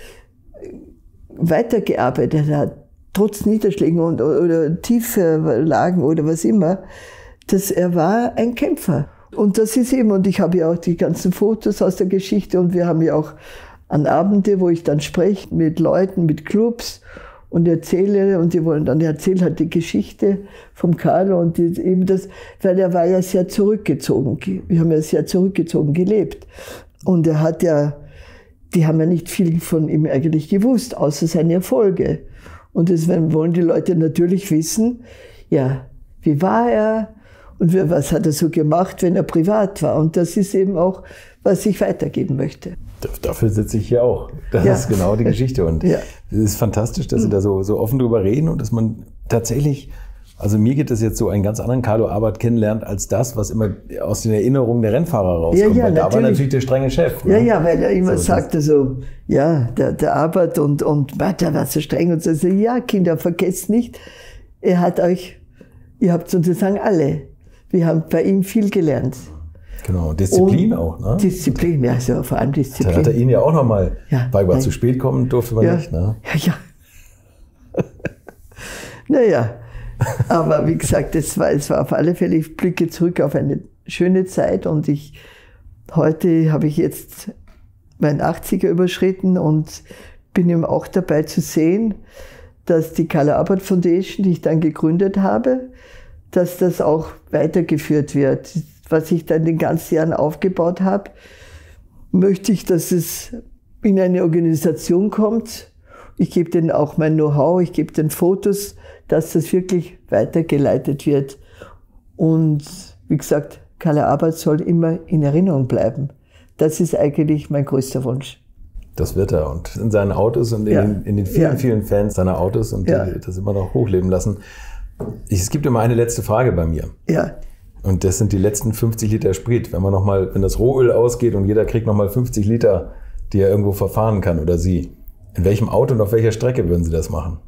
weitergearbeitet hat, trotz Niederschlägen und, oder Tieflagen oder was immer, dass er war ein Kämpfer. Und das ist eben, und ich habe ja auch die ganzen Fotos aus der Geschichte und wir haben ja auch an Abende, wo ich dann spreche mit Leuten, mit Clubs und erzähle, und die wollen dann, erzählt halt die Geschichte vom Carlo und die, eben das, weil er war ja sehr zurückgezogen, wir haben ja sehr zurückgezogen gelebt. Und er hat ja, die haben ja nicht viel von ihm eigentlich gewusst, außer seine Erfolge. Und das wollen die Leute natürlich wissen, ja, wie war er und was hat er so gemacht, wenn er privat war. Und das ist eben auch, was ich weitergeben möchte. Dafür sitze ich hier auch. Das ja. ist genau die Geschichte. Und ja. es ist fantastisch, dass Sie da so, so offen drüber reden und dass man tatsächlich, also mir geht es jetzt so, einen ganz anderen Carlo Abarth kennenlernt als das, was immer aus den Erinnerungen der Rennfahrer rauskommt. Ja, ja, weil da war natürlich der strenge Chef. Ne? Ja, ja, weil er immer so, sagte so, ja, der, der Abarth und, und der war so streng und so. Ja, Kinder, vergesst nicht, er hat euch, ihr habt sozusagen alle, wir haben bei ihm viel gelernt. Genau, Disziplin und auch, ne? Disziplin, ja, so, vor allem Disziplin. Da hat er Ihnen ja auch nochmal ja, beigebracht, zu spät kommen durfte man ja, nicht, ne? Ja, ja. Naja, aber wie gesagt, es war, es war auf alle Fälle, ich blicke zurück auf eine schöne Zeit und ich, heute habe ich jetzt meinen achtziger überschritten und bin eben auch dabei zu sehen, dass die Carlo Abarth Foundation, die ich dann gegründet habe, dass das auch weitergeführt wird. Was ich dann in den ganzen Jahren aufgebaut habe, möchte ich, dass es in eine Organisation kommt. Ich gebe denen auch mein Know-how, ich gebe den Fotos, dass das wirklich weitergeleitet wird. Und wie gesagt, Carlo Abarth soll immer in Erinnerung bleiben. Das ist eigentlich mein größter Wunsch. Das wird er. Und in seinen Autos und in, ja. den, in den vielen, ja. vielen Fans seiner Autos und ja. die das immer noch hochleben lassen. Ich, es gibt immer eine letzte Frage bei mir. Ja. Und das sind die letzten fünfzig Liter Sprit. Wenn man noch mal, wenn das Rohöl ausgeht und jeder kriegt nochmal fünfzig Liter, die er irgendwo verfahren kann oder sie. In welchem Auto und auf welcher Strecke würden Sie das machen?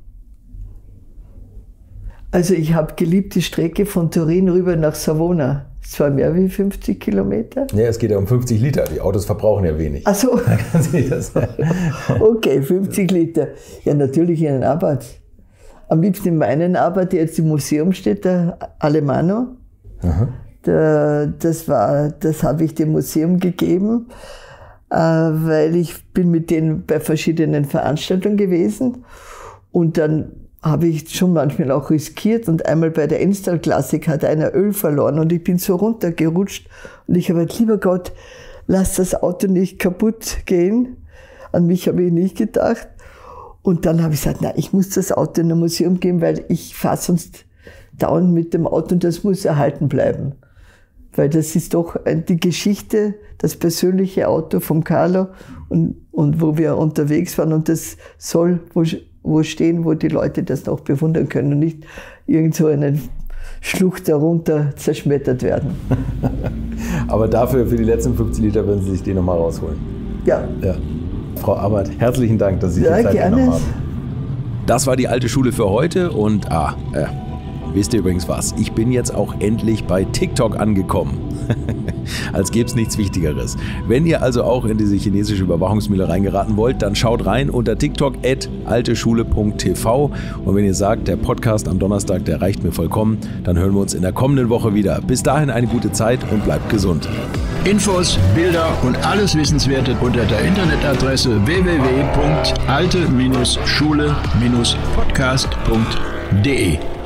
Also ich habe geliebt die Strecke von Turin rüber nach Savona. Es war mehr wie fünfzig Kilometer. Ja, es geht ja um fünfzig Liter. Die Autos verbrauchen ja wenig. Ach so. Okay, fünfzig Liter. Ja, natürlich in einen Abarth. Am liebsten in meinen Abarth, der jetzt im Museum steht, der Alemanno. Der, das war, das habe ich dem Museum gegeben, äh, weil ich bin mit denen bei verschiedenen Veranstaltungen gewesen und dann habe ich schon manchmal auch riskiert und einmal bei der Enstal Classic hat einer Öl verloren und ich bin so runtergerutscht und ich habe gesagt, lieber Gott, lass das Auto nicht kaputt gehen. An mich habe ich nicht gedacht. Und dann habe ich gesagt, nein, ich muss das Auto in ein Museum geben, weil ich fahre sonst dauernd mit dem Auto und das muss erhalten bleiben. Weil das ist doch die Geschichte, das persönliche Auto vom Carlo und, und wo wir unterwegs waren und das soll wo, wo stehen, wo die Leute das noch bewundern können und nicht irgend so eine Schlucht darunter zerschmettert werden. Aber dafür, für die letzten fünfzig Liter, würden Sie sich die nochmal rausholen? Ja. Ja. Frau Abarth, herzlichen Dank, dass Sie sich ja, die Zeit gerne. genommen haben. Das war die alte Schule für heute und ah, äh, wisst ihr übrigens was? Ich bin jetzt auch endlich bei TikTok angekommen. Als gäbe es nichts Wichtigeres. Wenn ihr also auch in diese chinesische Überwachungsmühle reingeraten wollt, dann schaut rein unter tiktok at alteschule punkt t v. Und wenn ihr sagt, der Podcast am Donnerstag, der reicht mir vollkommen, dann hören wir uns in der kommenden Woche wieder. Bis dahin eine gute Zeit und bleibt gesund. Infos, Bilder und alles Wissenswerte unter der Internetadresse w w w punkt alte Schule Podcast punkt de.